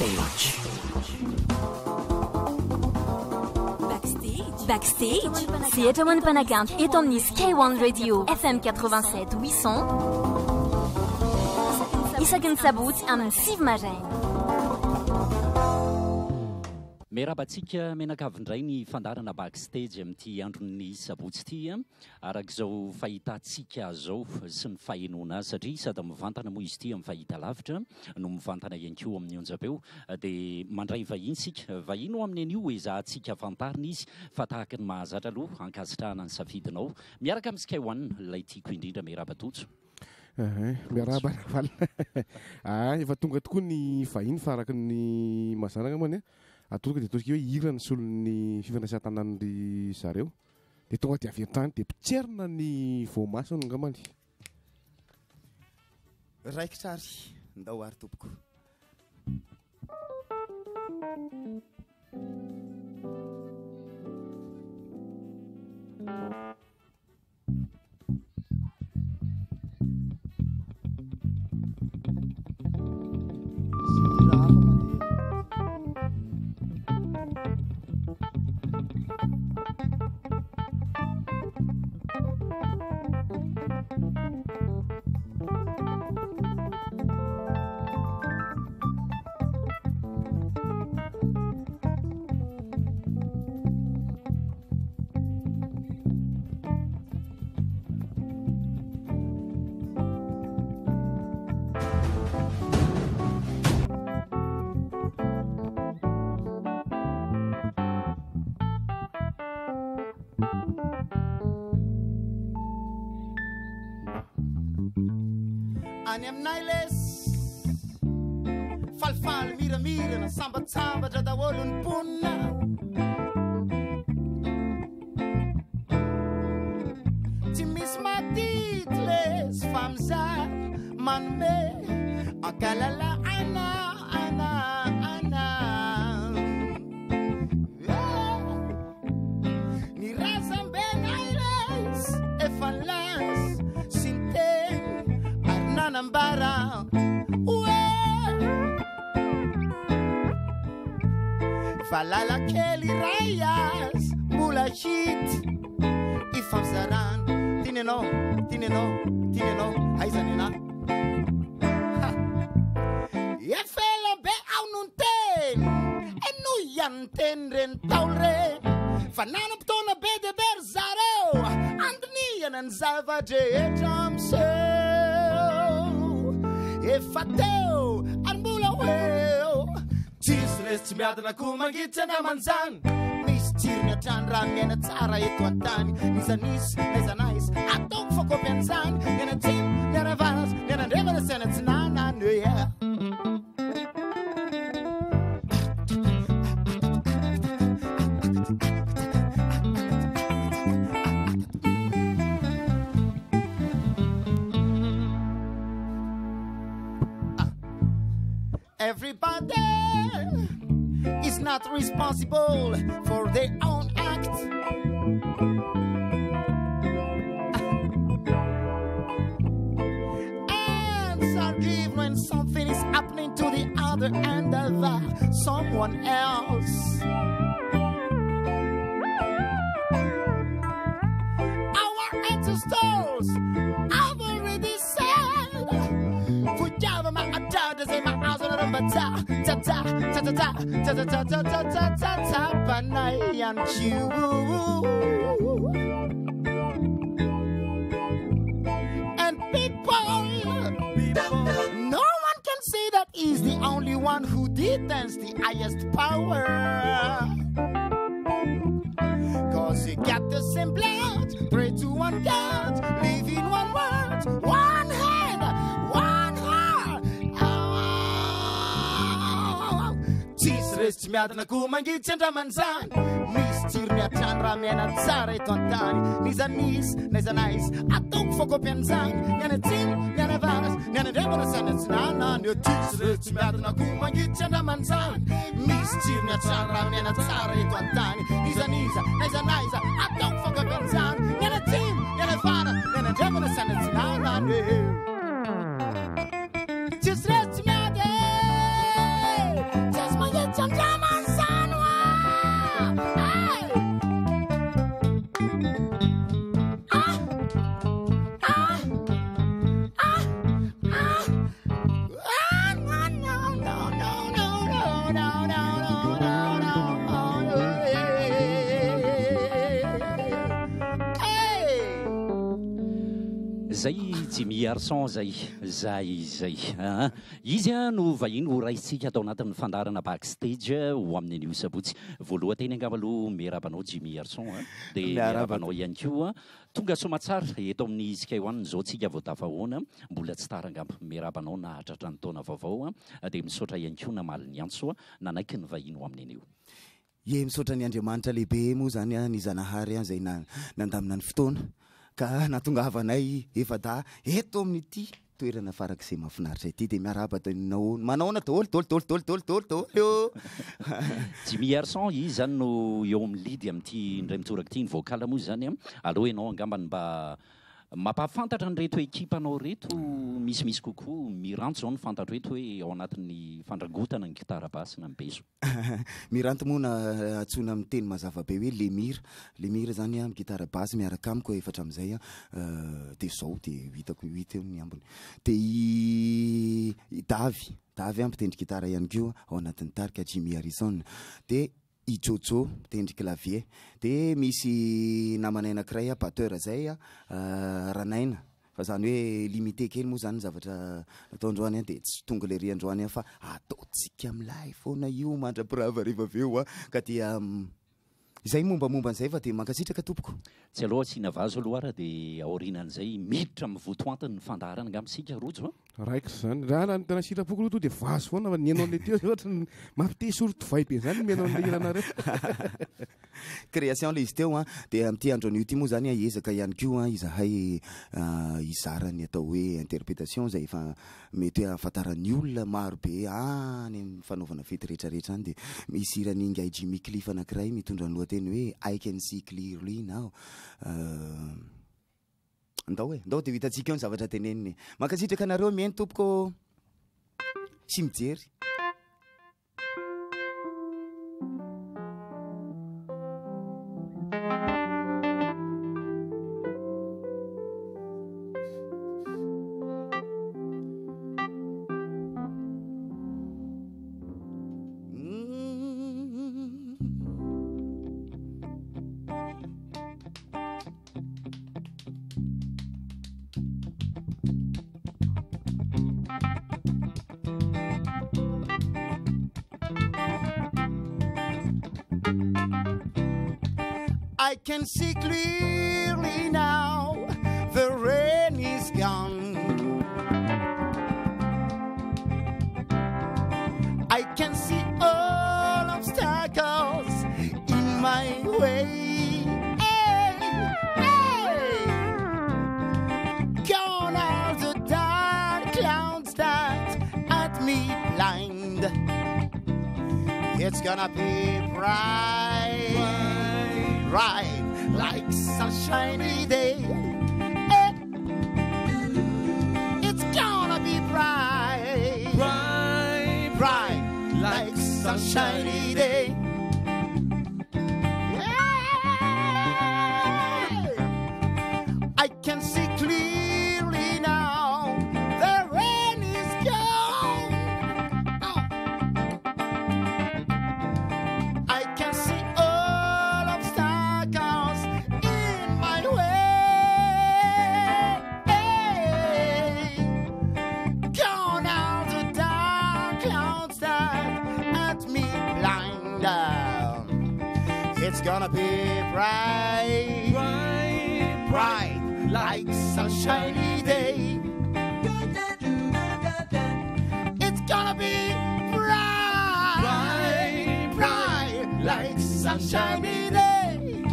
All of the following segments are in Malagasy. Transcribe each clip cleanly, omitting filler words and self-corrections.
Backstage, sehatra ho an'ny mpanakanto eto amin'ny Sky One Radio FM 87 800 isaky ny sabotsy amin'ny 6 maraina. Merabantsika menakavindray ny fandarana backstage amin'ity andron'ny sabotsy ity arak'izao fahitantsika zao sy ny fahenona satria sady mivantana moa izy ity amin'ny fahita lavitra no mivantana ihany koa amin'ny onjam-peo dia mandray vahiny sika vahiny ho amin'ny an'io ezahantsika fantarina izy fa tahaka ny mahazatra aloha ankasitrahana ny safidinao miaraka amin'ny Sky One ilay tiako indrindra Merabatotso. Miarabana vala efa tonga tokoa ny vahiny faraka ny mazanaka moa atoloka dia tosika hoe irana solon'ny fifandraisan-tanan'ny zareo dia tonga dia avy an-trany dia pitserina ny voamasina angamany raiky sary ndao ary tompoko any aminay les falifaly miramirana sambatsambatra daholo ny ponina tsy misy madity les fa mizary manome ankalala ana ny razambenay les efa las sy ny teny ary nanambara valala kely rayas mbola hity ifamizarana tinenao aizany ana efela be ao no ny teny eno ihany ny teny reny taolo reny fa nanam-potoana be de bery zareo andinihana ny zavadrehetra amseho efa teo ary mbola hoeo tsisy resy tsy miadana ko mangitry anamanjany misy tsirony atrany raha miaina tsara eto an-tany nizanisy naizanaizy ataoko fakopy an'izany nianatsiny nianavanas nianandrevana saina tsy nanany hoe everybody is not responsible for their own act. Hands are given when something is happening to the other end of someone else. Our ancestors have already said, "Fujava ma atada ze ma azona mbata ta ta ta ta ta ta ta ta ta ta ta ta banai and you." And people, no one can say that he's the only one who did dance the highest power. 'Cause you got the same blood, pray to one God, live in one world, one hand, one heart. Tsisy miadana ko mangitsy andramanjany misy tsirony atrany raha miaina tsara eto an-tany nizanisy naizanaizy ataoko fakopy an'izany nianatsiny nianavanas nianandrevana saina tsy nanany eo tsisy miadana ko mangitsy andramanjany misy tsirony atrany raha miaina tsara eto an-tany nizaniza naizanaiza ataoko fakopy an'izany nianatsiny nianavanas nianandrevana saina tsy nanany eo tsisy miady zay Jimmy Arson zay izy no vahiny ho raisitsika atao anatin'ny fandarana backstage ho amin'ny an'io sabotsy voaloha teny angamba aloha miarabanao Jimmy Arson dia miarabanao ihany koa tonga somatsara eto amin'ny Sky One zao tsika vao tafahoana mbola tsy tara angamba miarabanao nahatratra ny taona vaovao dia misaotra ihany koa namaly ny antso nanaiky ny vahiny ho amin'ny an'io misaotra ny Andriamanitra lehibe moa zany ny Zanahary zay nandamina ny fotoana ka natongavanay efa da eto amin'ity toerana farak'izay mahafinaritra ity dia miaraba tanao manaona daholo Jimmy Arson izy zany no eo amin'ny lidy amin'ity indray mitoraka ity ny vocal moa zany aloha ianao angambany mba mampahafantatra ny reto ekipanao reto misimisy kokoa miranto zao ny fantatro reto hoe ao anatin'ny fandragotana ny gitara basy na ny beso miranto moa na atsona amin'ny teny mazava be hoe lemira zany amin'ny gitara basy miaraka amiko efatra amin'izay dia zao dia hitako hita eo ny ambony dia davy mpitendry gitara ihany koa ao anatin'ny tarika Jimmy Arison dia i Jojo mitendry clavier dia misy namana anankiray batteur zay Ranaina fa zany hoe limité kely moa zany zavatra nataondroany dia tsy tonga le riandroany fa ataotsika amilay foana io mandrapirava rehefa aveo ka dia izay mombamomba an'izay fa dia mankasitraka tompoko tsy aloha asiana vazo aloha ara dia aorinan'izay miditra mivotoantiny ny fandarana angamsika rojo raiko zany raha ny tena sitrapoko aloha to dia vazo foana fa nianao an'ilay teo ohatra mampite sortovay be zany mianao an'ilay iranareo création le izy teo dia amin'ity andro an'io ty moa zany hiezaka ihany koa izahay izarany atao hoe interprétation zay efa mety hoe ahafantaran'ny olona maro be any fanaovana fety rehetrarehetra any dia misy irany ingay Jimmy Cliff anankiray mitondra ny lohateny hoe I can see clearly now ndao dia hitantsika eo ny zavatra teneniny mankasitraka anareo mihaino tompoko sy mijery I can see clearly now, the rain is gone. I can see all obstacles in my way. Hey, hey. Gone are the dark clouds that had me blind. It's gonna be bright, bright like sunshiny day. Hey. It's gonna be bright, bright, bright like sunshiny day. Yeah. I can see clearly now, the rain is gone. Oh. I can see all obstacles in my way. Gone out the dark clouds that had me blind. It's gonna be bright, bright, bright like sunshiny day. It's gonna be bright, bright, bright like sunshiny day.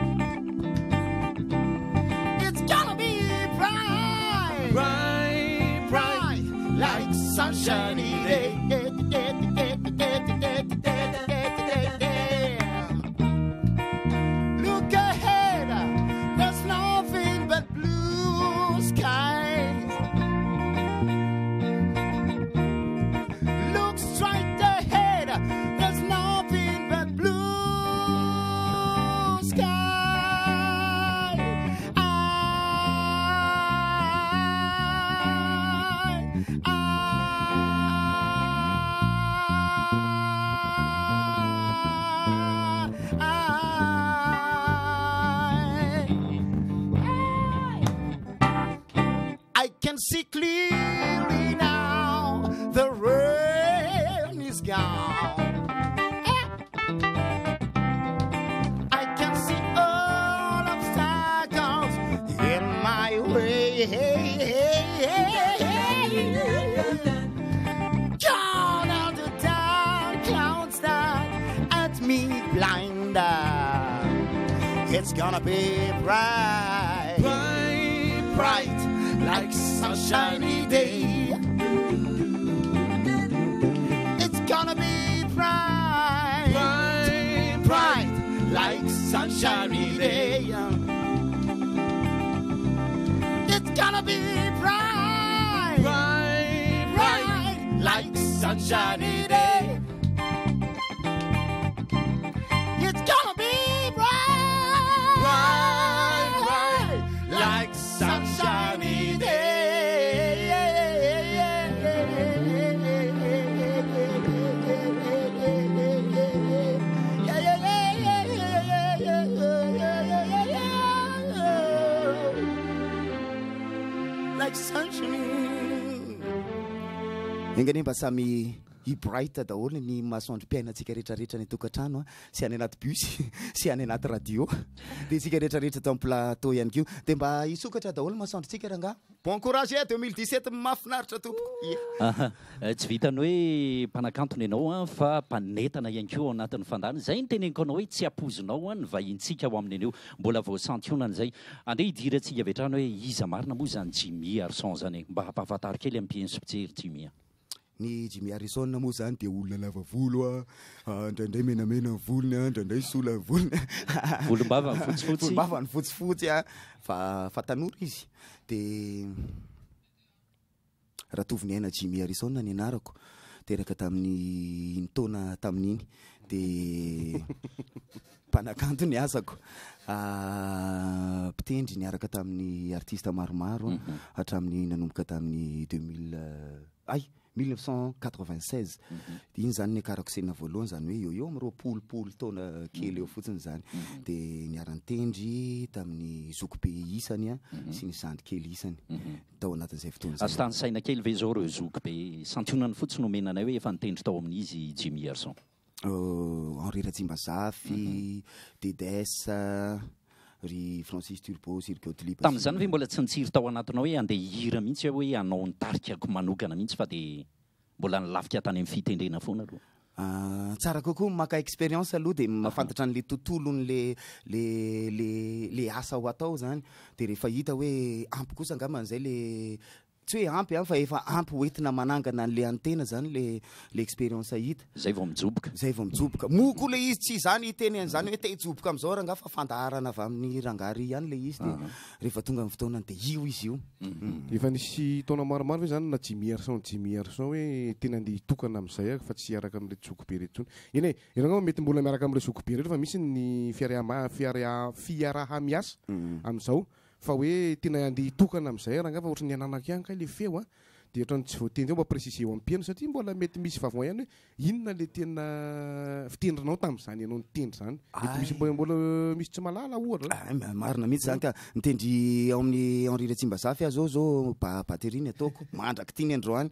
It's gonna be bright, bright, bright like sunshiny day. Look ahead, there's nothing but blue skies. Look straight ahead, there's nothing but blue sky. I see clearly now, the rain is gone. I can see all obstacles in my way. Gone are the dark clouds that at me blind. It's gonna be bright, bright, bright, like sunshiny day. It's gonna be bright, bright, bright, like sunshiny day. It's gonna be bright, bright, bright, like sunshiny day. It's gonna be bright, bright, like sunshiny day. Like sunshine. Engany mba samy bright daholo ny masoandro mpiainantsika rehetrarehetra ny tokantrano a, sy any anaty bus sy any anaty radio dia tsika rehetrarehetra tao amin'ny plateau ihany kio dia mba hisokatra daholo masoandrotsika rangaha. Bon courage 2017 mahafinaritra tompoko. Tsy vitany hoe mpanakantona ianao a, fa mpanetana ihany koa ao anatin'ny fandahana. Zay ny teneniko anao hoe tsy hapozinao a ny vahintsika ao amin'ny anio, mbola voasantionana zay. Andeha hidiry antsika avy hatrany hoe iza marina moa zany Jimmy Harrison zany, mba hampahafataro kely amin'ny mpienso pijery Jimmy. Ny Jimmy Harrison moa zany dia olona lava volo a, indraindray menamena ny volony a, indraindray sola ny volony. Volombava ny fotsifotsy. Volombava ny fotsifotsy a, fa tanora izy. Dia raha toviny aina Jimmy Harrison ny anarako teraka tamin'ny ntaona tamin'iny dia mpanakanto ny asako. Mpitendry niaraka tamin'ny artiste maromaro hatramin'ny nanomboka tamin'ny 1996. Iny zany ny akarako sena voalohany zany hoe eo amin'ny roapolopolo taona kely eo fotsiny zany. Dia niara-nitendry tamin'ny zokobe isany a sy ny zandry kely isany tao anatin'izay fotoana zay. Astany saina kely ve zao reo zokobe, santionany fotsiny nomenanay hoe efa nitendry tao amin'izy Jimmy Harrison. Henri Ratsimbazafy, Dedes, ry Francis Turbo, ry Gottlieb. Tamin'izany ve mbola tsy nitsiry tao anatinao hoe andeha hihira mihitsy hoe hanao nitarikako manokana mihitsy, fa dia mbola nilafika tany amin'ny fitendrena foana aloha? Tsara kokoa maka expérience aloha dia mahafantatra an'le tontolony le asa ho atao zany. Dia rehefa hita hoe ampy kosa angamba an'izay le tsy hoe ampy fa efa ampy hoentina manangana an'le antena zany le expérience hita. Zay vao mijoboka. Zay vao mijoboka. Moko le izy tsy zany hiteny an'izany hoe te hijoboka amin'izao rangaha fa fandaharana avy amin'ny rangary ihany le izy. Dia rehefa tonga amin'ny fotoanany dia io izy io. Efa nisy taona maromaro hoe zany na Jimmy Harrison hoe tena andeha hitokana amin'izay fa tsy hiaraka amin'ilay zokobe rehetra intsony. Eny e, ianao mety mbola miaraka amin'ilay zokobe rehetra fa misy ny fiarahamiasa amin'izao. Fa hoe tena andeha hitokana amin'izay rangaha fa ohatrany ananako ihany kay le feo a, dia ohatrany tsy voatendry ao mba préciser eo amin'ny piano satria mbola mety misy vavao ihany hoe inona le tena fitendrinao tamin'izany ianao nitendry zany. Mety misy mbola misy tsy malala ohatra. Marina mihitsy zany ka nitendry ao amin'ny Henri Ratsimbazafy zao batery ataoko mandraka tiany androany.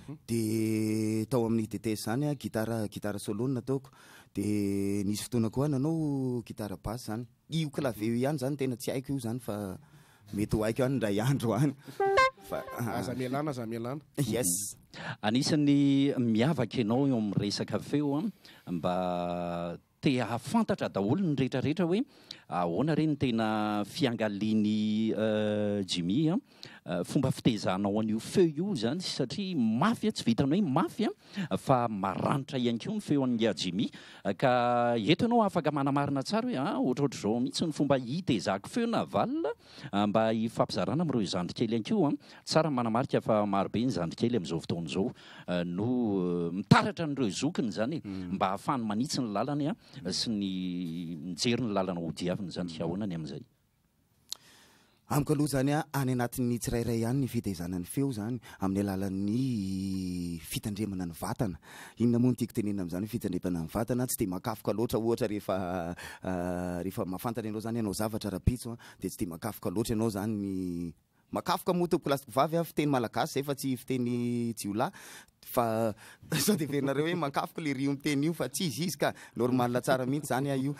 Dia tao amin'ny DTS zany gitara solo nataoko. Dia nisy fotoana koa nanao gitara basse zany. Io clavier ihany zany tena tsy haiko io zany fa mety ho haiko ihany ndray andro any. Aza mialana. Yes. Anisan'ny miavaka ianao eo amin'ny resaka feo mba te hahafantatra daholo ny rehetrarehetra hoe ahoana reny tena fiangaliny Jimmy fomba fitezanao an'io feo io zany, satria mafia tsy vitany hoe mafia fa maranitra ihany koa ny feo an'ia Jimmy. Ka eto ianao afaka manamarina tsara hoe ohatrohatr' izao mihitsy ny fomba hitezako feo na valina mba hifampizarana amin'ireo zandrikely ihany koa. Tsara manamarika fa marobe ny zandrikely amin'izao fotoana izao no mitaratra an'ireo zokiny zany mba ahafahany manitsy ny lalany sy ny mijery ny lalana hodiaviny zany ahoana ny amin'izay. Amiko aloha zany any anatin'ny tsirairay ihany ny fitezanany feo zany amin'ny alalan'ny fitandremana ny vatana. Inona moa no tiako tenena amin'izany hoe fitandremana ny vatana, tsy dia makafoka loatra ohatra rehefa mahafantatra ianao zany ianao zavatra rapitso dia tsy dia makafoka loatra ianao zany makafoka moa tompoklasiko vavy a fiteny malagasy zay fa tsy fiteny jiolahy fa sao de verinareo hoe makafoka le rio miteny io fa tsy izy izy ka normal tsara mihitsy zany a io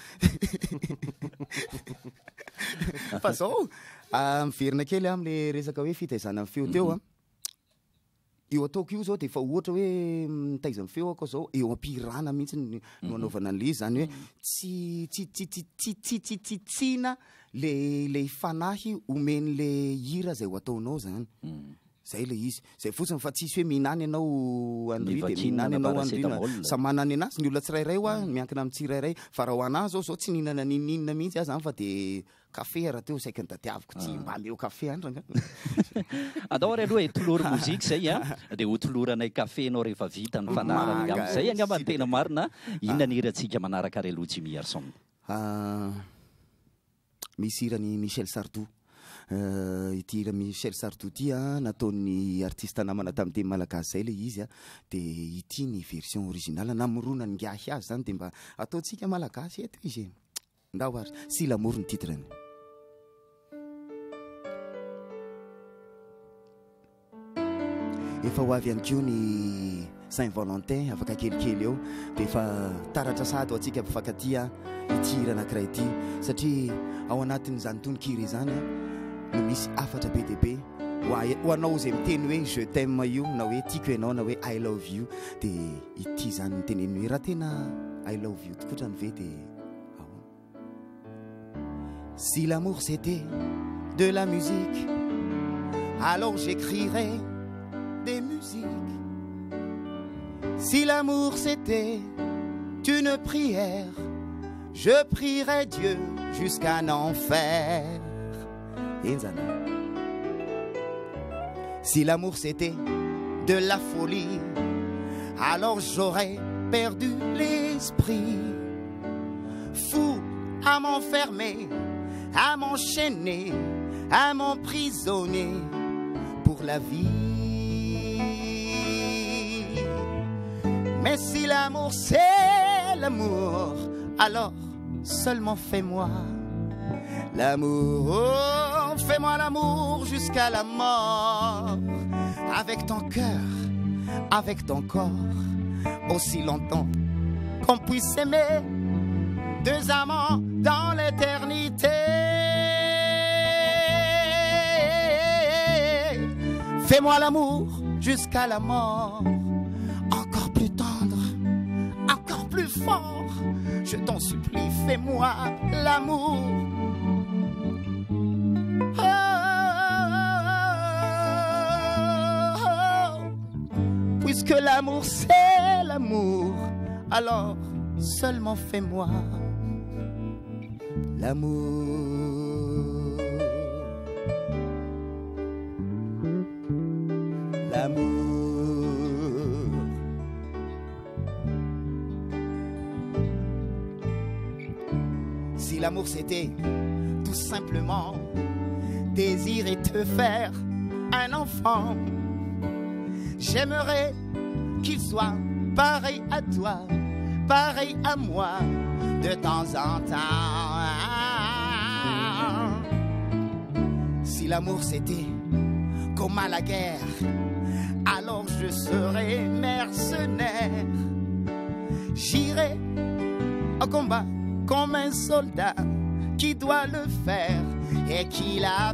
fa zao miverina kely am'le resaka hoe fitaizana amin'ny feo teo a io ataoko io zao de efa ohatra hoe mitaiza amin'ny feo ako zao eo ampirana mihitsy no anaovana an'le izy zany hoe tsitsina le fanahy omeny le hira zay ho ataonao zany zay le izy zay fotsiny fa tsisy hoe mihinany ianao andry de mihinany ianao andry sa manany anazy ny olona tsirairay oa miankina amin'ny tsirairay fa raha ho anazy zao tsy nihinana ninina mihitsy azy zany fa de kafe raha teo saika ny tadiaviko tsy mba meo kafe andra atao ary aloha tolory mozika zay a de ho toloranay kafe anao rehefa vita ny fanarany am'zay angamba ny tena marina inona ny hiratsika manaraka ary aloha Jimmy Arson misy hirany Michel Sardou ity hira Michel Sardou ty a nataon'ny artiste namana tamin'ny teny malagasy zay le izy a de ity ny version originale namorona ny ngiahy azy zany de mba ataontsika malagasy eto izy ndao ary si l'amour ny titrany efa ho avy ihany koa ny Saint-Valentin afaka kelikely eo de efa taratra sady ho antsika mpifankatia ity hira anankiray ity satria ao anatin'izany tononkira izany no misy afatra be deaibe ho anao zay miteny hoe je t'aime io na hoe tiako ianao na hoe I love you de ity zany miteneny hoe raha tena I love you tokotrany ve de si l'amour c'était de la musique alors j'écrirais des musiques. Si l'amour c'était une prière, je prierais Dieu jusqu'à n'en faire. Si l'amour c'était de la folie, alors j'aurais perdu l'esprit. Fou à m'enfermer, à m'enchaîner, à m'emprisonner pour la vie. Mais si l'amour c'est l'amour, alors seulement fais-moi l'amour, oh, fais-moi l'amour jusqu'à la mort, avec ton cœur, avec ton corps, aussi longtemps qu'on puisse s'aimer, deux amants dans l'éternité. Fais-moi l'amour jusqu'à la mort, encore plus tendre, encore plus fort, je t'en supplie, fais-moi l'amour. Oh, oh, oh. Puisque l'amour c'est l'amour, alors seulement fais-moi l'amour. L'amour. Si l'amour c'était tout simplement désirer te faire un enfant, j'aimerais qu'il soit pareil à toi, pareil à moi de temps en temps. Si l'amour c'était comme à la guerre, alors je serai mercenaire. J'irai au combat comme un soldat qui doit le faire et qui l'a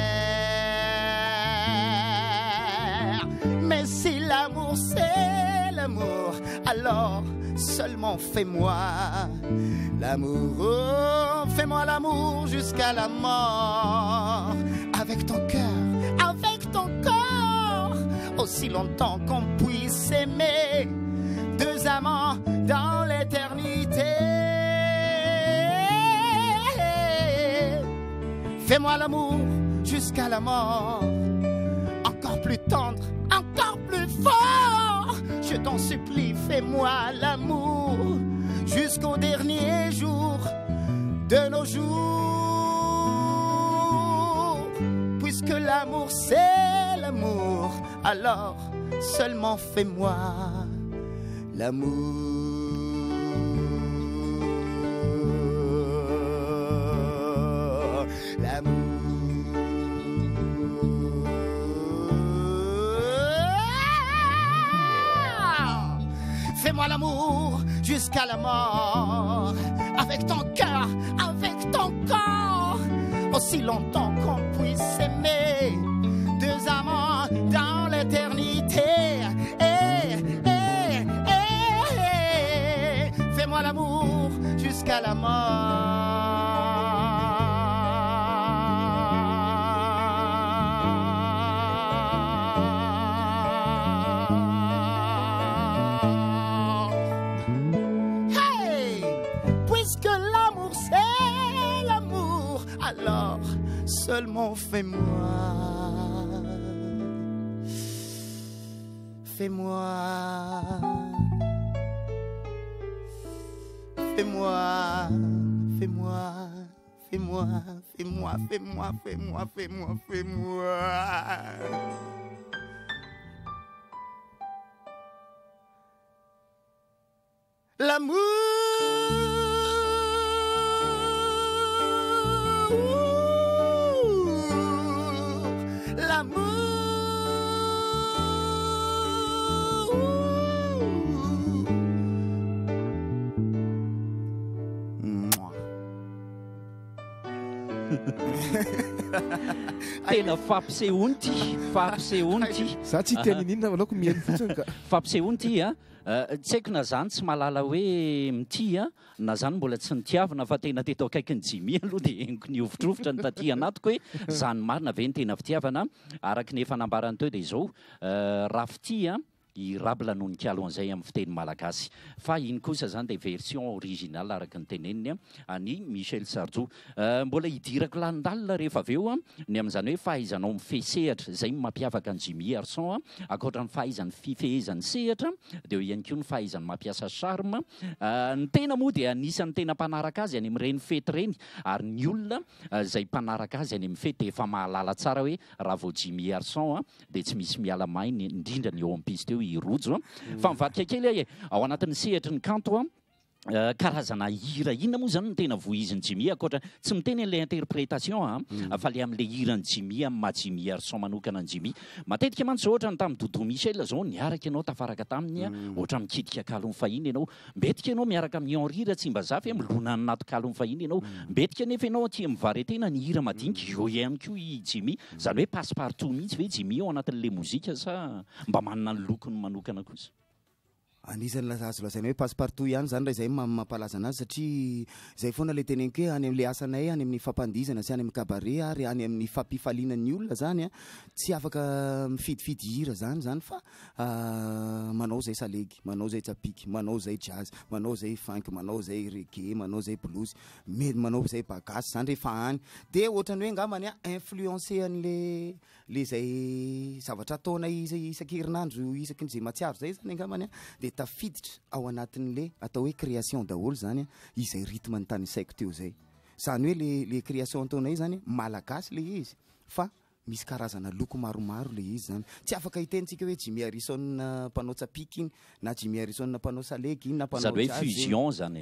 peur. Mais si l'amour c'est l'amour, alors seulement fais-moi l'amour, oh, fais-moi l'amour jusqu'à la mort, avec ton cœur, avec ton corps, aussi longtemps qu'on puisse s'aimer, deux amants dans l'éternité. Fais-moi l'amour jusqu'à la mort, encore plus tendre, encore plus fort, je t'en supplie, fais-moi l'amour jusqu'au dernier jour de nos jours. Puisque l'amour c'est l'amour, alors seulement fais-moi l'amour. L'amour. Fais-moi l'amour jusqu'à la mort, avec ton cœur, avec ton corps, aussi longtemps qu'on puisse s'aimer, deux amants dans l'éternité. Fais-moi l'amour jusqu'à la mort. Alors, seulement fais-moi, fais-moi, fais-moi, fais-moi, fais-moi, fais-moi, fais-moi, fais-moi, fais-moi, fais-moi. L'amour. Tena fampisehoany ty za tsy tia ninina valaoko mihaino fotsiny ka fampisehoany ty a tsy haiko na zany tsy mahalala hoe mity a na zany mbola tsy nitiavana fa tena teto akaiky ny Jimmy aloha dia eniko ny ovitrovitra ny taty anatiko hoe zany marina ve ny tena fitiavana araky ny efa nambarany teo dia izao rafity a i rabla nonikalo an'izay amin'ny fiteny malagasy fa iny kosa zany dia version original araky ny teneniny any Michel Sarjo mbola hidirako landalina rehefa avy eo ny amin'izany hoe fahaizanao mifehy sehatra zay mampiavaka ny Jimmy Arson ankoatra ny fahaizany fifehezany sehatra dia ihany koa ny fahaizany mampiasa charme ny tena moa dia anisan'ny tena mpanaraka azy any amin'ireny fety reny ary ny olona zay mpanaraka azy any amin'ny fety efa mahalala tsara hoe raha vao Jimmy Arson dia tsy misy miala mainy indrindra ny eo am-pisy teo rojo fa mivadika kely ao anatin'ny sehatry ny kanto karazana hira inona moa zany no tena voiziny Jimmy ankoatra tsy miteny an'ilay interprétation fa le amin'ilay hirany Jimmy amin'ny maha Jimmy Arson manokana ny Jimmy matetika mantsy ohatra ny tamin'ny Dodo Michel zao niaraka ianao tafaraka taminy ohatra mikidika kalony fahiny ianao mbetika ianao miaraka amin'ny Henri Ratsimbazafy milona anaty kalony fahiny ianao mbetika nefa ianao aty amin'ny variété-na ny hira madinika eo ihany koa i Jimmy zany hoe passe-partout mihitsy ve Jimmy ao anatin'le mozika sa mba manana ny lokony manokana kosa anisan'ny azo lazaina hoe passe-partout ihany zany raha izay mampalaza anazy satria zay foana le teneniko hoe any amin'le asanay any amin'ny fampandizana sy any amin'ny cabaret ary any amin'ny fampifalianan'ny olona zany tsy afaka mifidifidy hira zany fa manao zay salegy, manao zay tsapiky, manao zay jazz, manao zay funk, manao zay reggae, manao zay blues, manao zay bagasy zany rehefa any dia ohatrany hoe ngambany influencé an'le zay zavatra ataona isan-kerinandro isakin'izay matsiaro zay zany ngambany dia tafiditra ao anatin'le atao hoe création daholo zany izay rythme ny tany saiko teo zay zany hoe le création ataonay zany malagasy le izy fa misy karazana loko maromaro le izy zany tsy afaka hitentsika hoe Jimmy Harrison mpanao tsapiky iny na Jimmy Harrison mpanao salegy iny na mpanao zany hoe fusion zany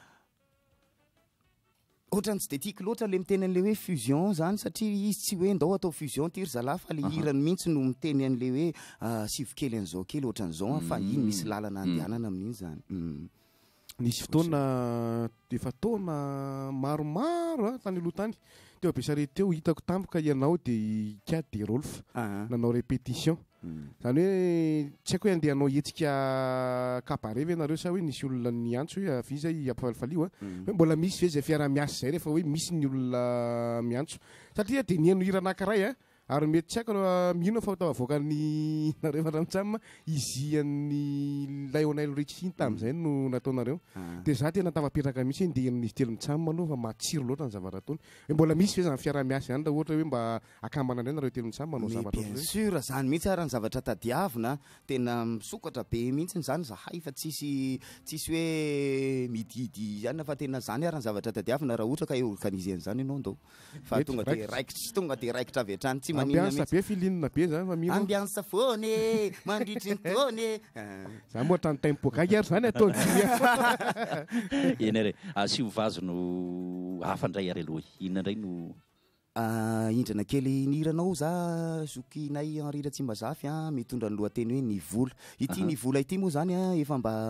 ohatrany tsy de tiako loatra le miteny an'le hoe fusion zany satria izy tsy hoe ndao atao fusion ty ry zalahy fa le hirany mihitsy no miteny an'le hoe sivokely an'izao kely ohatran'izao fa iny misy lalana andehanana amin'iny zany nisy fotoana efa taona maromaro tany aloha tany teo Besarety teo hitako tampoka ianao dia Kia de Rolf nanao répétition zany hoe tsy haiko hoe andehanao hetsika cabaret ve nareo sa hoe nisy olona miantso hoe avy zay ampifalifalio hoe mbola misy ve zay fiara-miasa zay rehefa hoe misy ny olona miantso satria dia nihaino hira anankiray ary mety tsy haiko mino fa tao avoakan'ny nareo Ramotsamma izian'ny Lionel Richie tamin'izay no nataonareo dia za tena tafapetraka mihitsy ndeha n'izy telo Motsamma aloha fa matsiro loatra ny zavatra ataony hoe mbola misy ve zany fiara-miasa ihany raha ohatra hoe mba akamana indray nareo telo Motsamma manao zavatra bien sûr zany mihitsy ary ny zavatra tadiavina tena misokatra be mihitsy zany zahay fa tsisy hoe mididy ihany fa tena zany ary ny zavatra tadiavina raha ohatra ka organiser an'izany ianao ndao fa tonga dia raikitra avy hatrany tsy ambiansa be filinina be zany fa mino ambiansa foany mandritry ny taony zany moa ohatrany tempo gagy ary zany ataony eny re asio vazo no hafandray ary aloha inona indray no indrana kely nihiranao za zokinay Henri Ratsimbazafy mitondra ny lohateny hoe Nivola ity Nivola ity moa zany efa mba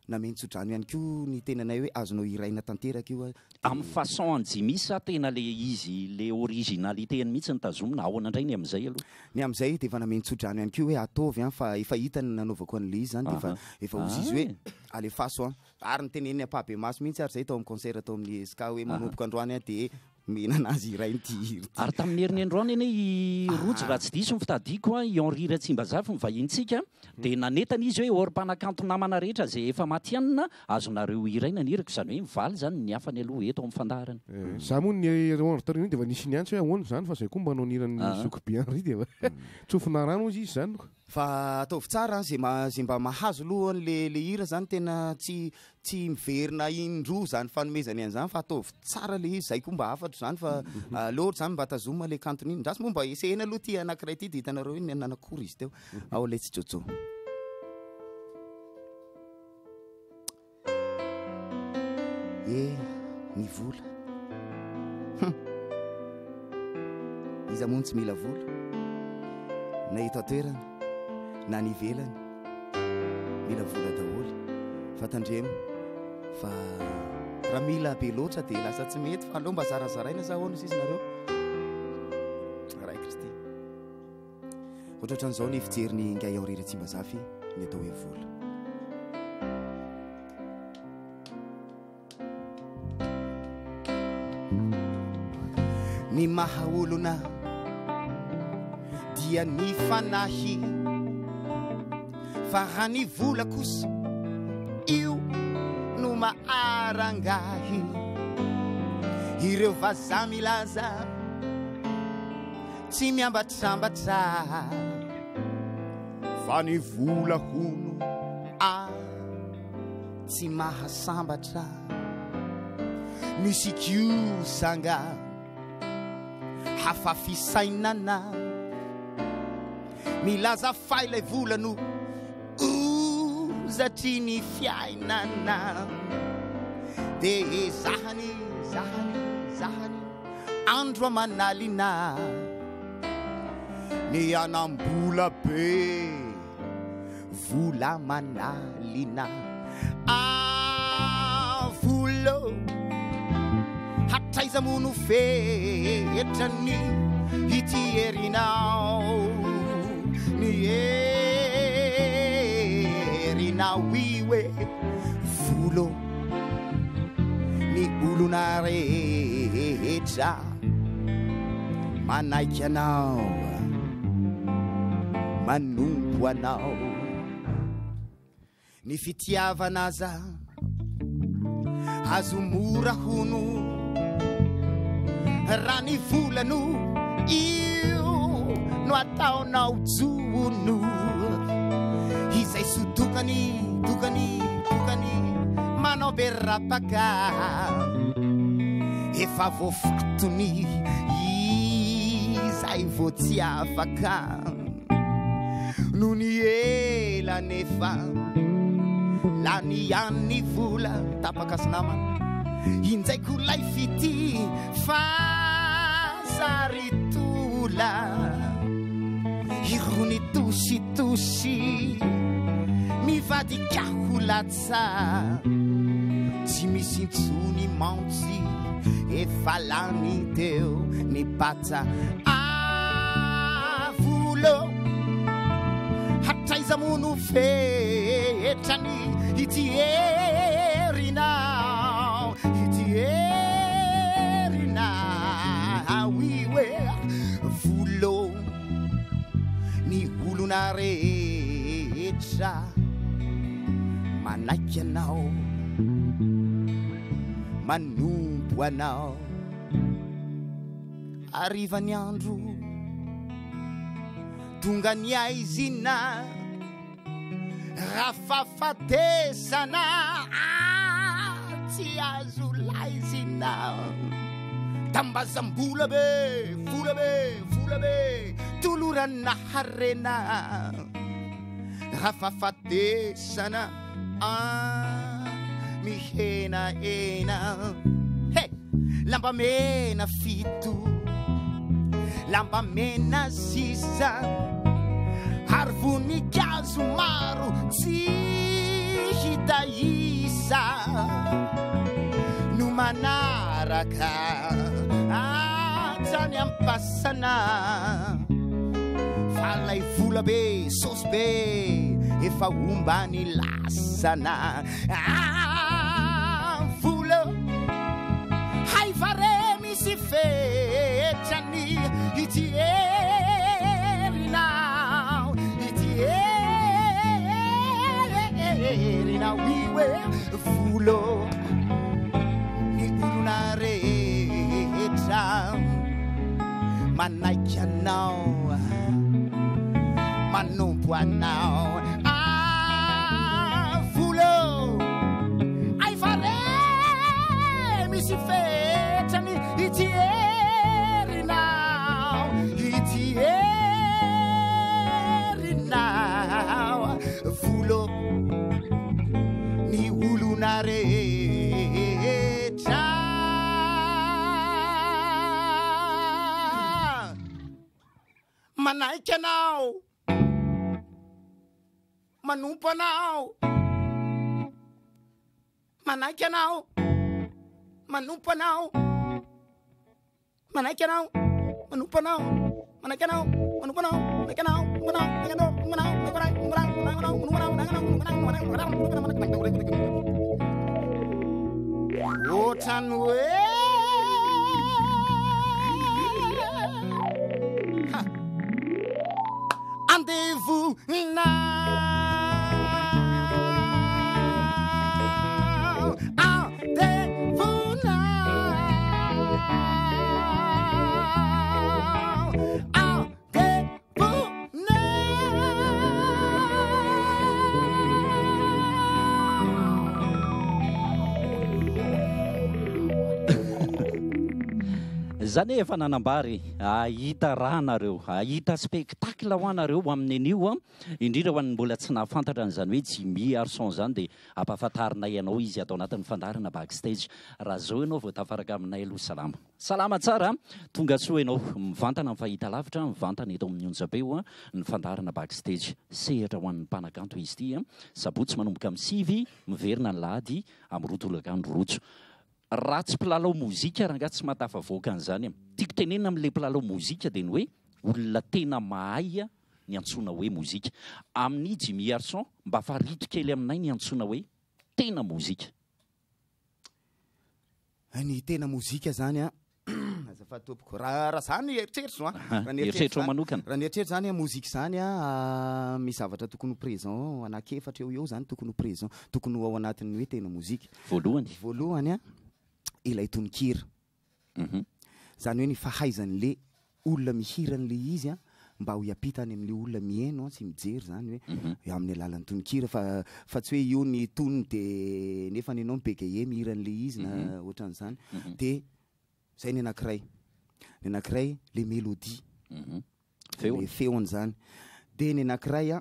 namenytsodrano ihany koa ny tenanay hoe azonao iraina tanteraka io amin'ny façon anjimisa tena le izy le originalitény mihitsy nytazomina ahoana indray ny amin'izay aloha ny amin'izay dia efa namenytsodrano ihany koa hoe ataovy fa efa hitany nanaovako an'le izy zany dia efa ozy izy hoe alefaso ary ny teneny apabe maso mihitsy ary zay tao amin'ny concert atao amin'ny ska hoe manomboka androany dia mena anazy iray nyty ary tamin'ny herin'ny androany eny rojo raha tsy diso ny fitadiko a Henri Ratsimbazafy mivahintsika dia nanetana izy hoe orim-panakanto namana rehetra zay efa matianina azonareo iraina nirako izany hoe mivaly zany ny afany aloha eto amin'ny fandarana za moa ny enregistrement dia efa nisy ny antsy hoe ahoana zany fa zay koa mba noniran'ny Zokobe Henri dia tsofina rano izy zany fa ataovy tsara zay mba mahazo aloha le hira zany tena tsy miverina indroa zany fanomezany an'izany fa ataovy tsara le izy zay koa mba afatra zany fa loatra zany mba tazoma le kantony iny ndrasy moa mba esehena aloha ty anankiray ty dia hitanareo iny nanakory izy teo ao le tsy jojo ny vola izy amony tsy mila vola na eto atoerana na ny ivelany mila vola daholy fa tandremo fa raha mila be loatra dia lasa tsy mety fa aloha mba zarazaraina za ahoana izy nareo ray kristy ohatrohatran'izao ny fijeriny ngay Henri Ratsimbazafy ny atao hoe vola ny mahaolona dia ny fanahy fa raha ny vola kosa io no maarangahy ireo vazaha milaza tsy miambatrambatra fa ny vola hono tsy mahasambatra misy kiosanga hafafisainana milaza fa ilay vola no ozatry ny fiainana dia zahany andro amanalina ny anambola be vola manalina volo hatraiza mono fetrany ity herinao ny herinao iwe volo ny olona rehetra manaiky anao manompo anao ny fitiavanaza azo mora hono raha ny volano io no ataonao jono izay sodokany manao be rapaka efa voafatony izay vo tsy afaka no ny ela nefa lany an'ny vola tapaka sy namana injaiko lay fity fazaritola irony tositosy mivadikaho latsa tsy misy intsony mantsy efa lany teo ny bata volo hatraiza mono fetrany ity herinao iwe volo ny olona rehetra manaiky anao manompo anao arivany andro tonga ny aizina rafafatesana tsy azo laizina tambazambola be vola be tolorana harena rafafatesana mihenaena lamba mena fito lamba mena sisa ary voninkazo maro tsy hitaisa no manaraka atsany ampasana falay vola be sosy be efa ombany lasana vola hay fare misy fetrany ity erinao iwe vola ny olona rehetra manaiky anao manompo anao vola ay fare misy fetrany ity erinao vola ny olona rehetra manaiky anao manompo anao manaiky anao manompo anao manaiky anao manompo anao manaiky anao manompo anao manaiky anao otrany hoe andevo na zany efa nanambary ahita raha nareo ahita spectacle ho anareo amin'ny anio indrindra ho an'ny mbola tsy nahafantatra an'izany hoe Jimmy Arson zany dia ampahafantarina ianao izy atao anatin'ny fandarana backstage raha zao ianao vao tafaraka aminay aloha salama tsara tonga soa ianao mivantana amin'ny fahita lavitra mivantana eto amin'ny onjabeo ny fandarana backstage sehatra ho an'ny mpanakanto izy ity sabotsy manomboka amin'ny 6 miverina ny lahady amin'ny rotolakandro rojo raha tsy mpilalao mozika raha nga tsy matafavoaka an'izany tiako tenenina amin'ilay mpilalao mozika dia ny hoe olona tena mahay ny antsoina hoe mozika amin'ny Jimmy Arson mba farito kely aminay ny antsoina hoe tena mozika ny tena mozika zany azafady tompoko raha zany eritreritro eritreritro manokana raha ny eritreritro zany mozika zany misy zavatra tokony ho présent anankiefatra eo zany tokony ho présent tokony ao anatin'ny hoe tena mozika voalohany ilay tononkira zany hoe ny fahaizan'le olona mihiran'le izy mba ho hiampitany amin'le olona mihaino tsy mijery zany hoe amin'ny alalan'ny tononkira fa tsy hoe io ny tonony dia nefa ny anao mibeke mihiran'le izy na ohatran'izany dia zay ny anankiray le mélodie le feony zany dia ny anankiray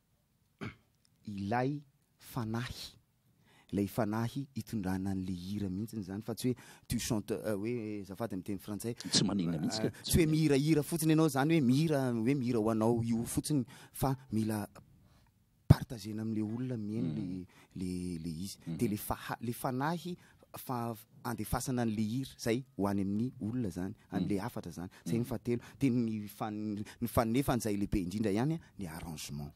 ilay fanahy ilay fanahy hitondrana an'le hira mihitsiny zany fa tsy hoe tu chante hoe zafady amin'ny teny frantsay tsy manina mihitsy tsy hoe mihirahira fotsiny ianao zany hoe mihira ho anao io fotsiny fa mila partagena amin'le olona mihaino le izy dia le fanahy andefasana an'le hira zay ho any amin'ny olona zany an'le afatra zany zay ny fahatelo dia ny fanefan'izay lehibe indrindra ihany ny arrangement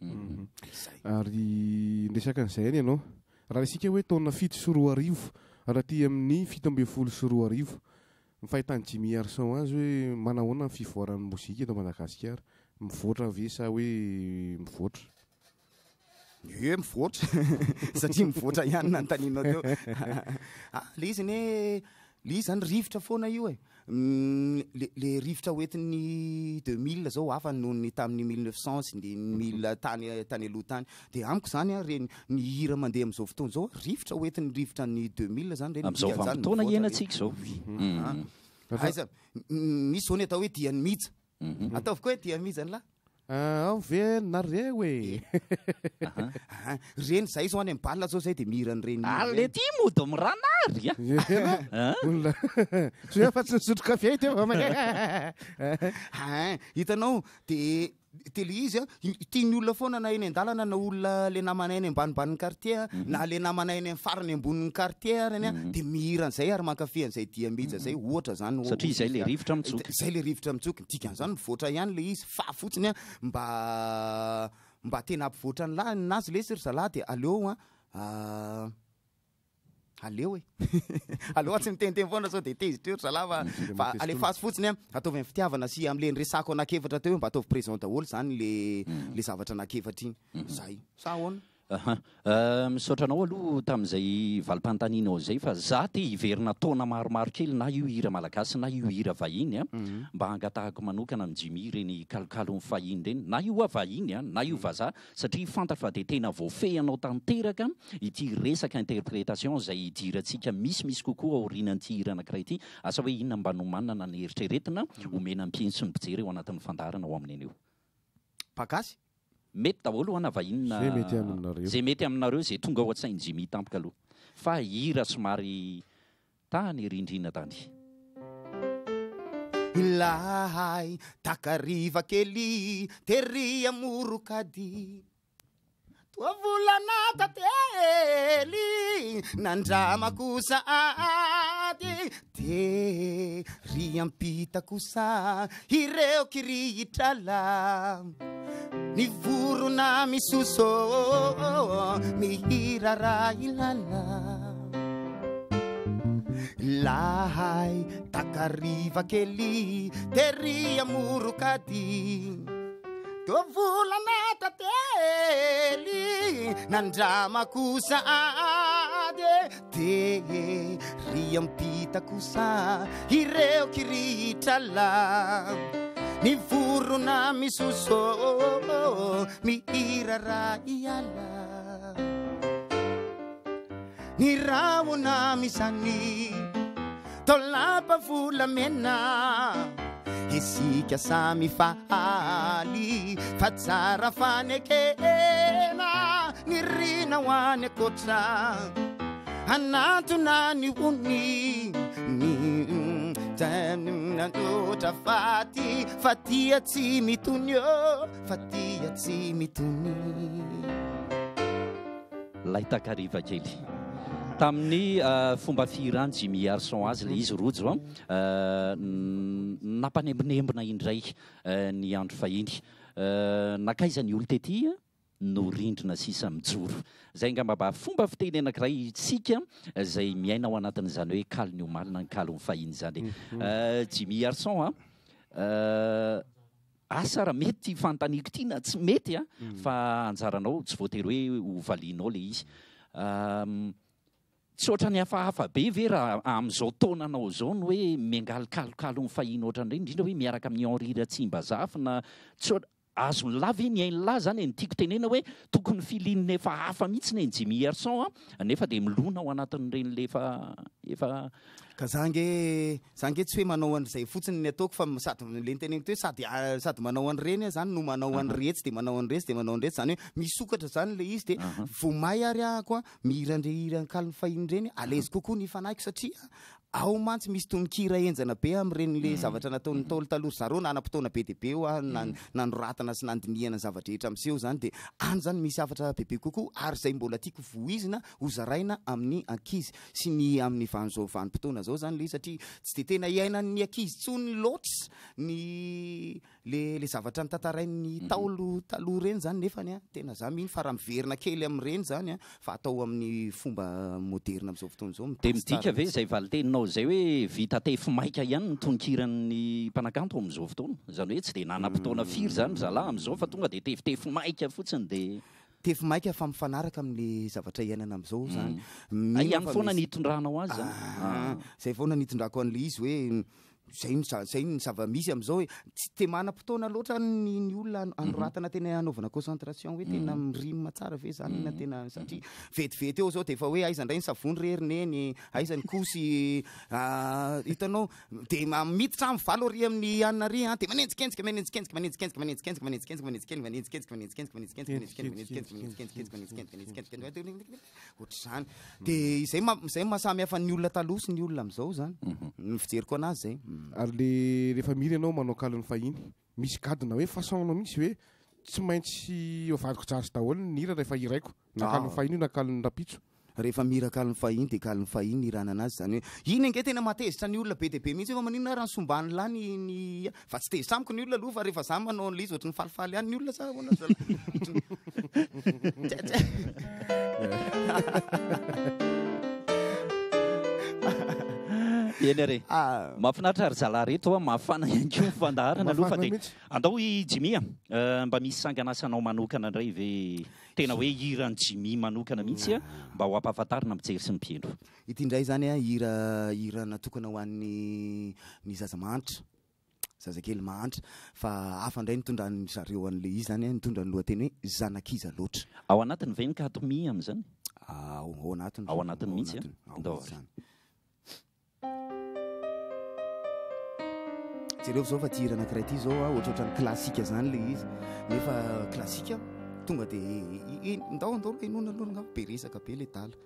ary ndresaka an'izay any ianao raha isika hoe taona 7 sy 2 arivo raha ty amin'ny 17 sy 2 arivo mifahitany Jimmy Arson azy hoe manahoana ny fivoaran'ny mozika eto Madagasikara mivoatra ve sa hoe mivoatra mivoatra satria mivoatra ihany nanontanianao teo le izy le izy zany rivotra foana io le rivotra hoentin'ny 2000 zao hafa noho ny tamin'ny 1900 sy ny 1000 tany aloha tany dia amiko zany reny ny hira mandeha amin'izao fotoana zao rivotra hoentin'ny rivotra ny 2000 zany amin'izao vanim-potoana iainantsika zao aiza misy zao ny atao hoe diany mija ataoviko hoe diany mija ny lahy ve nare hoe reny zay zao any amin'ny balina zao zay dia mihiran'ireny le ty mody miranary olona so fa tsy nisotro kafe teo hitanao dia tele izy tiany olona foana na eny an-dalana na olona le namanay eny ambanimbani'ny quartier na le namanay eny farany ambonin'ny quartier reny de mihiran'izay ary mankafy an'izay diamija zay ohatra zany satria zay le rivotra mitsoky zay le rivotra mitsoky dikan'izany mivoatra ihany le izy fa fotsiny mba tena ampivoatra nazy le siry zalahy de aleo aleo aleo tsy miteniteny foana sao de tezitra eo zalahy fa alefasy fotsiny ataovy amin'ny fitiavana sy am'le nresako anakefatra teo mba ataovy présent daholo zany le zavatra anakefatra iny zay sa ahoana misaotra anao aloha tamin'izay valim-pantaninao zay fa za te hiverina taona maromaro kely na io hira malagasy na io hira vahiny mba hangatahako manokana amin'ny Jimmy reny kalokalo fahiny reny na io vahiny na io vazaha satria fantatra fa de tena voafehanao tanteraka ity resaka interprétation zay idirantsika misy kokoa aorinan'ity hira anankiray ity asa hoe inona mba nomanana ny eritreretina omena ampieny sy ny mpijery eo anatin'ny fandarana ao amin'eny eo pakasy mety daholo ana vahinina zay mety aminareo zay tonga ao an-tsainy Jimmy tampoka aloha fa hira somary tany rindrina tany ilahay takariva kely tery amorokady toa volana tately nandrama kosa ady tery ampita kosa ireo kirihitrala ny vorona misoso mihira ra ilala lahay takariva kely tery amorokady toa volana tately nandrama kosa ady tery ampita kosa ireo kirihitrala ny vorona misoso mihira ra iala ny rahona misany tolapa volamena isika samy fahaly fa tsara fanekena ny rina ho any akoatra anatona ny ony nandotra fatia tsy mitony fatia tsy mitony lay takariva kely tamin'ny fomba firany Jimmy Arson azy le izy rojo nampanembonembona indray ny andro fahiny nakaiza ny olo tety no rindrina sisa mijoro zay ngamba fomba fiteny anankiray tsika zay miaina ao anatin'izany hoe kalony omalina ny kalony fahiny zany Jimmy Arson asa raha mety fantaniko ity na tsy mety fa anjaranao tsy voatery hoe ho valianao le izy tsy ohatrany hafahafa be ve raha amin'izao taonanao zao no hoe miangaly kalokalo ny fahiny ohatran'ireny indrindra hoe miaraka amin'ny Henri Ratsimbazafy na tsy azo lave ny ainy zany ny tiako tenena hoe tokony filinina efa hafa mihitsy ny Jimmy Arson nefa de milona ao anatin'ireny efa ka zange tsy hoe manao an'izay fotsiny ny ataoko fa sady le teneniko hoe sady manao an'ireny zany no manao an'iretsy de manao an'iretsy de manao an'iretsy zany hoe misokatra zany le izy de vomay ary ahako mihirankalony fahiny reny alezy kokoa ny fanaiko satria ao mantsy misy tononkira enjana be amin'ireny le zavatra nataon'ny taolo taloha zareo nanam-potoana be dia be eo nanoratana sy nandinihana zavatra rehetra amin'seho zany dia any zany misy zavatra bebe kokoa ary zay mbola tiako voizina hozaraina amin'ny ankizy sy ny amin'ny van'izao vanim-potoana zao zany le satria tsy dia tena iainan'ny ankizy tsony loatra ny le zavatra nitantarain'ny taolo taloha reny zany nefany tena za mihiny fa raha miverina kely amin'ireny zany fa atao amin'ny fomba moderna amin'izao fotoana zao de midika ve zay valiteninao zay hoe vita tefy maika ihany ny tonkiran'ny mpanakanto amin'izao fotoana zany hoe tsy de nanam-potoana firy zany zalahy amin'izao fa tonga de tefitefy maika fotsiny de tefy maika fa mifanaraka amin'le zavatra iainana amin'izao zany ihany foana nitondranao azy zay foana nitondrako an'le izy hoe zay ny zava-misy amin'izao hoe tsy te manam-potoana loatra ny olona anoratana tena anaovana concentration hoe tena mirima tsara ve zany na tena satria vetivety eo zao de efa hoe aizandray ny savony rerineny aizany kosy hitanao de miditra amin'ny valo ary amin'ny anina ary de ohatr'izany de zay mahasamy hafa ny olona taloha sy ny olona amin'izao zany ny fijeriko anazy zay ary le rehefa miry ianao manao kalony fahiny misy gadona hoe façonnao mihitsy hoe tsy maintsy avadiko tsara sy daholo ny hira rehefa iraiko nakalony fahiny io nakalony rapitso rehefa mirakalony fahiny de kalony fahiny irana anazy zany hoe iny nge tena matezitra ny olona be de be mihitsy fa maninona raha sombany lany ny fa tsy tezitra amiko ny olona aloha fa rehefa za manao an'le izy ohatry ny falifaly ihany ny olona sa hoana eny are mahafinaritra ary zalahy reto mahafana ihany ko fandaharana aloha fa de andao i Jimmy mba misy sangan'asanao manokana indray ve tena hoe hirany Jimmy manokana mihitsy mba ho ampahafantarina mijery sy mipendro ity indray zany hira natokana ho an'ny zaza manitra zazakely manitra fa hafa indray nitondran'ny zareo an'le izy zany nitondra ny lohateny hoe zanakiza loatra ao anatiny ve ny katomi am'izany ao anatiny mihitsy andao jereo zao fa ty hira anankiray ty zao ohatrohatran'ny klasika zany le izy nefa klasika tonga de ndao inona aloha be resaka be le tala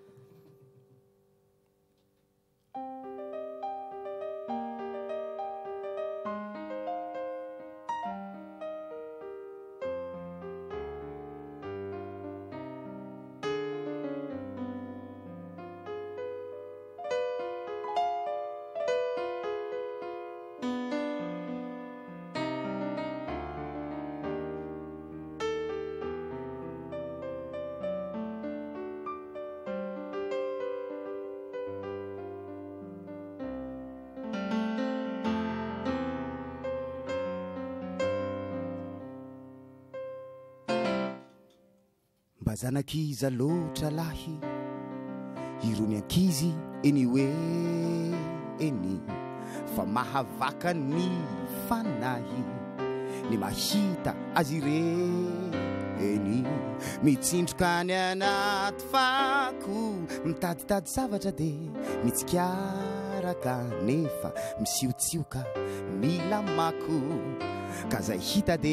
zanakiza loatra lahy irony ankizy eny hoe eny fa mahavaka ny fanahy ny mahita azy ireny mitsindroka ny anaty fako mitaditady zavatra de mitsikaraka nefa misiotsioka mila mako ka zay hita de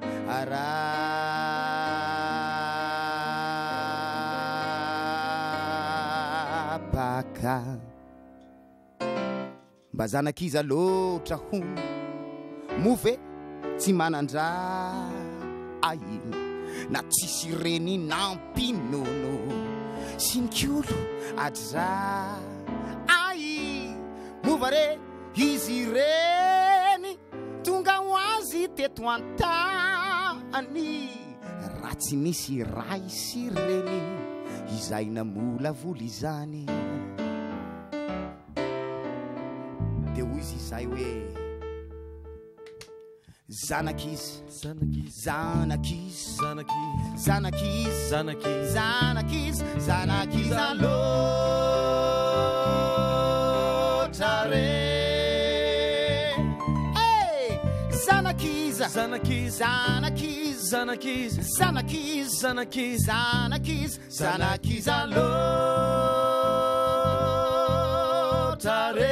paka mba zanakiza loatra ho move tsy manandra ay na tsisy reny nampinono sy nikolo adra ay mova re izy reny tonga ho azy teto antany raha tsy nisy ray sy reny izay namola voly izany de hoy izy izay hoe zanakizy loatra re zanakiza loatra re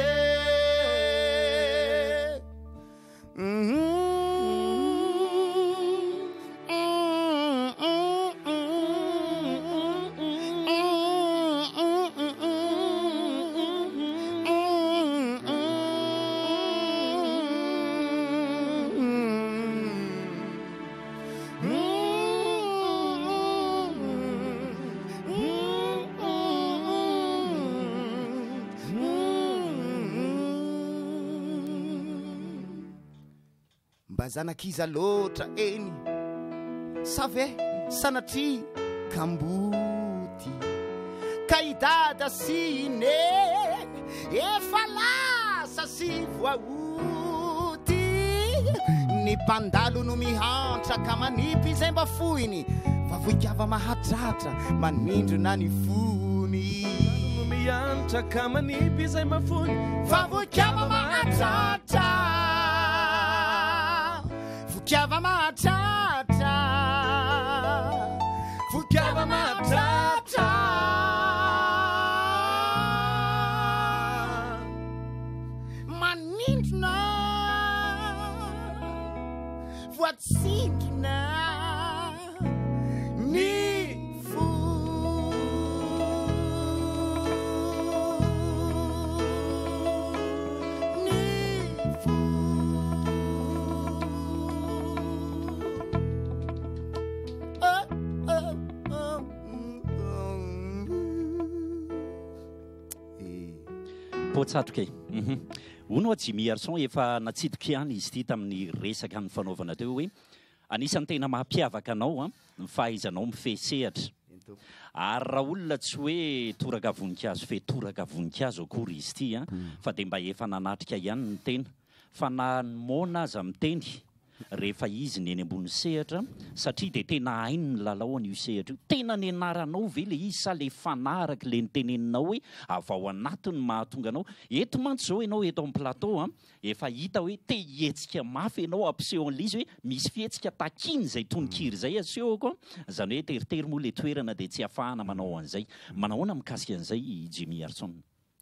zanakiza loatra eny save sanatry kamboty ka idada sy neny efa lasa sy voaoty ny mpandalo no mihantra ka manipy izay mba foiny fa voikava mahatratra manindro na ny fony mihantra ka manipy izay mafony fa voikava mahatratra Fukiava matata manindrona voatsingina ny fo ny fo voatsatroka ono Jimmy Arson efa natsidoka ihany izy ity tamin'ny resaka ny fanaovana teo hoe anisan'ny tena mampiavaka anao ny fahaizanao mifehsehatra ary raha olona tsy hoe toraka voninkazo fe toraka voninkazo akory izy ity fa dia mba efa nanatrika ihany ny tena fa namoana aza miteny rehefa izy ny eny ambony sehatra satria dia tena hainy ny lalao an'io sehatra io tena ny anaranao ve le izy sa le fanaraka le niteneninao hoe avy ao anatiny mahatonga anao eto mantsy zao ianao eto amin'ny plateau efa hita hoe te hietsika mafy ianao ampiseho an'izy hoe misy fihetsika takiny zay tononkira zay asehoko zany hoe teritery moa le toerana dia tsy ahafahana manao an'izay manahoana mikasika an'izay Jimmy Arson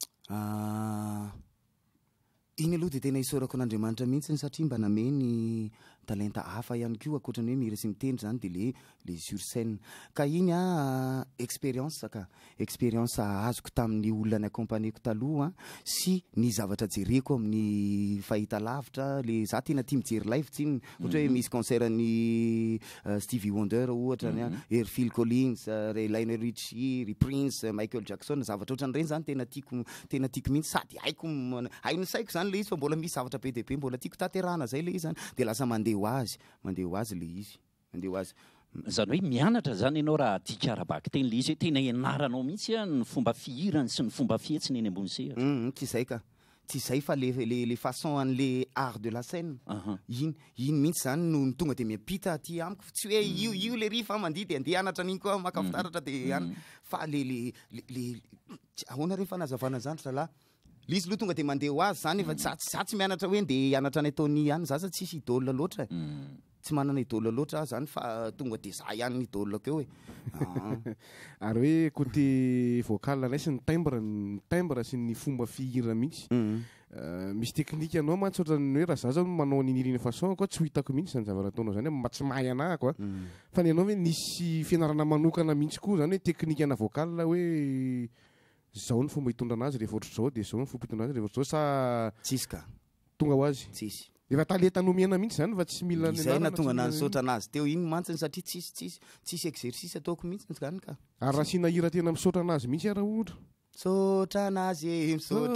iny aloha dia tena isaorako an'Andriamanitra mihitsy satria mba nameny talenta hafa ihany koa akoatrany hoe mihira sy mitendry zany dia le sur scène ka iny expérience azoko tamin'ny olona ny accompagneko taloha sy ny zavatra jereko amin'ny fahita lavitra le za tena tia mijery live tsiny ohatra hoe misy concert ny Stevie Wonder ohatra ny Phil Collins, Lionel Richie, Prince, Michael Jackson zavatra ohatran'ireny zany tena tiako mihitsy sady haiko ny saiko zany le izy fa mbola misy zavatra be dia be mbola tiako taterana zay le izy zany dia lasa mandeha ho azy le izy mandeha ho azy zany hoe mianatra zany ianao raha tia karabaka teny le izy hoe tena ianaranao mihitsy ny fomba fihirany sy ny fomba fihetsiny eny ambony sehatra tsy izay ka tsy izay fa le façon an'le art de la scène iny mihitsy zany no tonga dia miampita aty amiko tsy hoe io le rifa mandihy dia andeha anatra an'iny koa makafitaratra dia any fa le ahoana reny fanazavana zany zalahy le izy loha tonga dia mandeha ho azy zany efa za tsy mianatra hoe ndeha hianatra ny ataony ihany za sa tsisy idôle loatra tsy manana idôle loatra zany fa tonga dia za ihany ny idôle keo ary hoe côté vocal anay sy ny timbre sy ny fomba fihirana mihitsy misy teknika anao mantsy ohatrany hoe raha za zao manao niniriny façon koa tsy ho hitako mihitsy zany zavatra ataonao zany hoe tsy mahay anahako fa ny anao hoe nisy fianarana manokana mihitsy koa zany hoe teknika ana vocal hoe zao ny fomba hitondra anazy rehefa ohatry zao dia zao ny fomba hitondra anazy rehefa ohatry zao sa tsisy ka tonga ho azy tsisy efa talenta nomena mihitsy zany fa tsy mila izay natonga nansotra anazy teo iny mantsiny satria tsisy exercice ataoko mihitsy zany ka ary raha sina hira tena misaotra anazy mihitsy raha ohatra misaotra anazy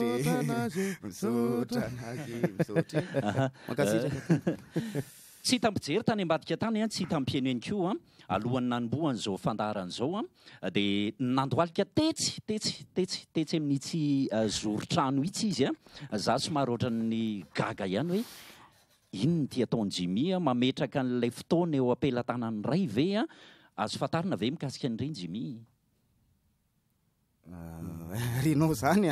misaotry makasitraka tsy hitampijery tany ambadika tany tsy hitampieny ihany koa alohan'ny nanombohany zao fandaran'izao dia nandoalika tetsy amin'itsy zorotrano itsy izy za somary ohatran'ny gaga ihany hoe inony ty ataony Jimmy mametraka an'ilay fotoana eo ampelantanany ray ve azo fantarina ve mikasika an'ireny Jimmy renao zany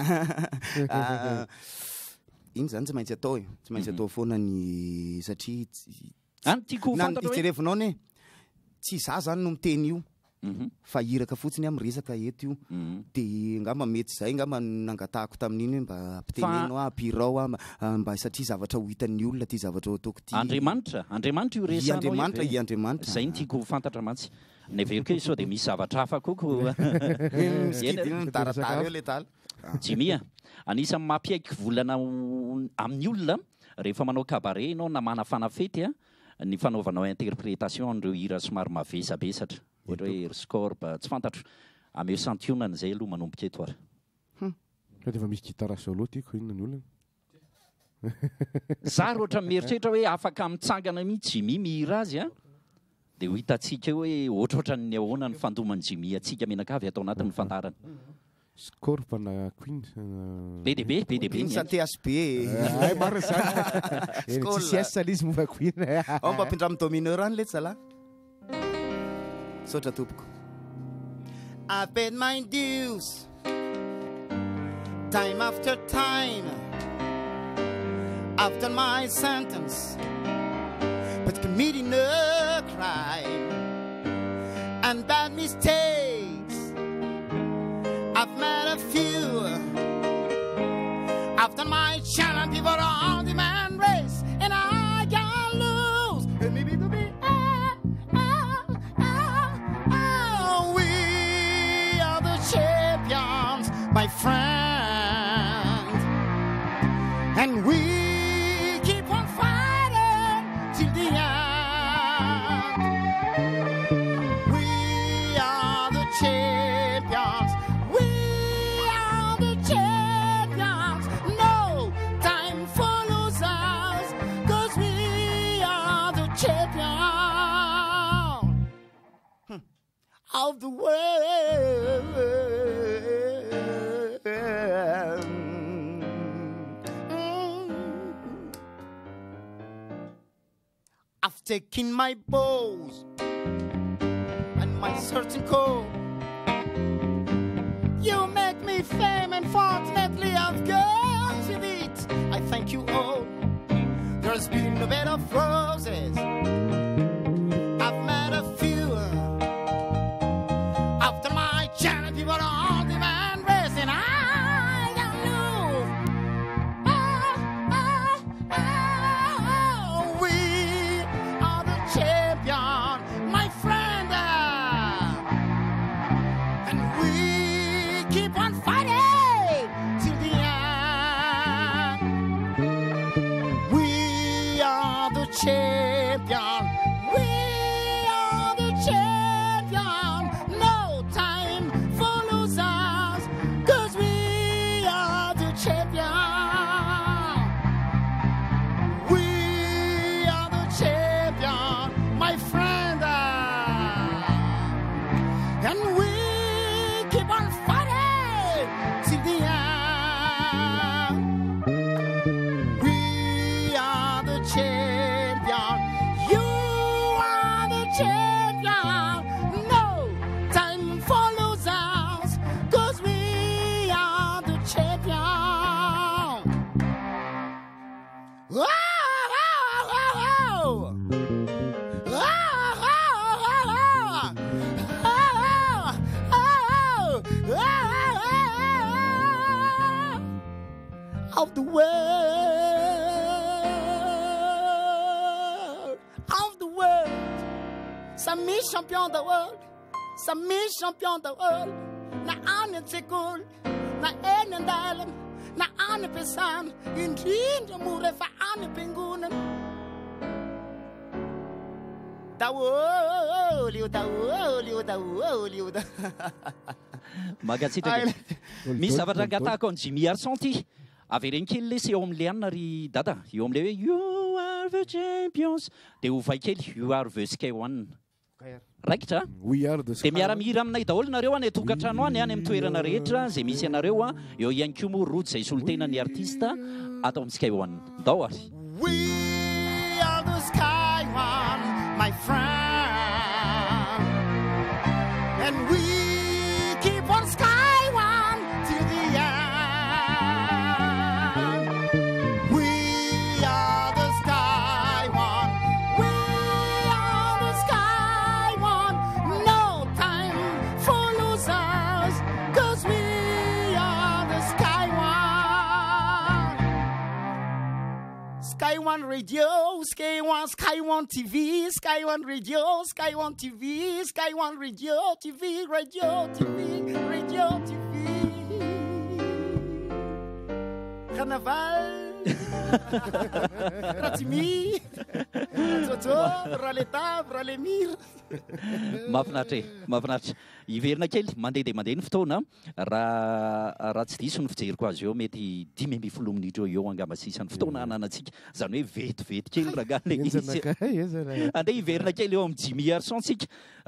iny zany tsy maintsy atao foana ny satria tiako fantatra hoe itserevinao ne tsy za zany no miteny io fa hiraka fotsiny miresaka eto io dia ngamba mety zay ngamba nangatahako tamin'iny hoe mba ampiteneno ampirao mba satria zavatra ho hitan'ny olona ty zavatra ho ataoko ty Andriamanitra io resanao i Andriamanitra zay no tiako fantatra mantsy neveroke sao dia misy zavatra hafa koko taratara eo le tala Jimmy anisan'ny mampiaiky volana amin'ny olona rehefa manao cabaret ianao na manafana fety ny fanaovanao interprétation an'ireo hira somary mavesabesatra ohatra hoe Scorb tsy fantatro ameo santionany zay aloha manomboka eto ary fa dia efa misy gitara solo tiako inona ny olona za roatra mieritreritra hoe afaka mitsangana mihitsy Jimmy mihira azy dia ho hitantsika hoe ohatrohatran'ny ahoana ny fandomany Jimmy atsika menakavy atao anatin'ny fantarany Scorb na Queen be dia be sa THB ay maro zany tsisy izy momba Queen ao mba ampindramy domineur any le tsala sotra tompoko I paid my dues time after time after my sentence but committing a crime and bad mistakes I've met a few after my challenge people are on the man race and I can't lose and maybe to be we are the champions my friend and we keep on fighting till the end we are the champions we are the champions I've taken my bows and my certain code. You make me fame, and fortunately I've got with it. I thank you all. There's been a bed of roses. I've met a few. After my journey, people are demand race, and I don't know. We are the champion, my friend, and we keep on fighting till the end. We are the champion. We are the champion. No time for losers, 'cause we are the champion. We are the champion, my friend, and we keep on fighting till the end. We are the champion. You are the champion. No time for losers, 'cause we are the champion. Oh, oh, oh, oh. Of the world, of the world, Sami champion de world, Sami champion de world. Na ane tekul, na ene dalam, na ane pesan, indinja murefa ane pengunan. Taolio, taolio, taolio. Magatsika. Misy zavatra angatahako an Jimmy Arson ty. Avereny kely lesy eo amin'le anina ry dada. Eo amin'le hoe You are the champions. Dia ovay kely You are the Sky One. Raikitra? We are the Dia miara-mihira aminay daholo nareo any tokantrano any any amin'ny toerana rehetra izay misy anareo a. Eo ihany koa moa rojo izay solotenan'ny artista ato amin'ny Sky One. Dao ary. We are the Sky One, my friend, and we keep on Sky One till the end. We are the Sky One. We are the Sky One. No time for losers, 'cause we are the Sky One. Sky One Radio, Sky One TV, Sky One Radio, Sky One TV, Sky One Radio TV, Radio TV, Radio TV. Carnaval, Ratimi, Jojo, Raleta, Ralemir. Mahafinaritra e, mahafinaritra. Iverina kely mandeha dia mandeha ny fotoana. Raha tsy diso ny fijeriko azy eo mety 10-12 minitra eo angamba sisan'ny fotoana ananantsika. Zany hoe vetivety kely ragale izy. Andeha iverina kely eo amin'ny Jimmy Arson tsika.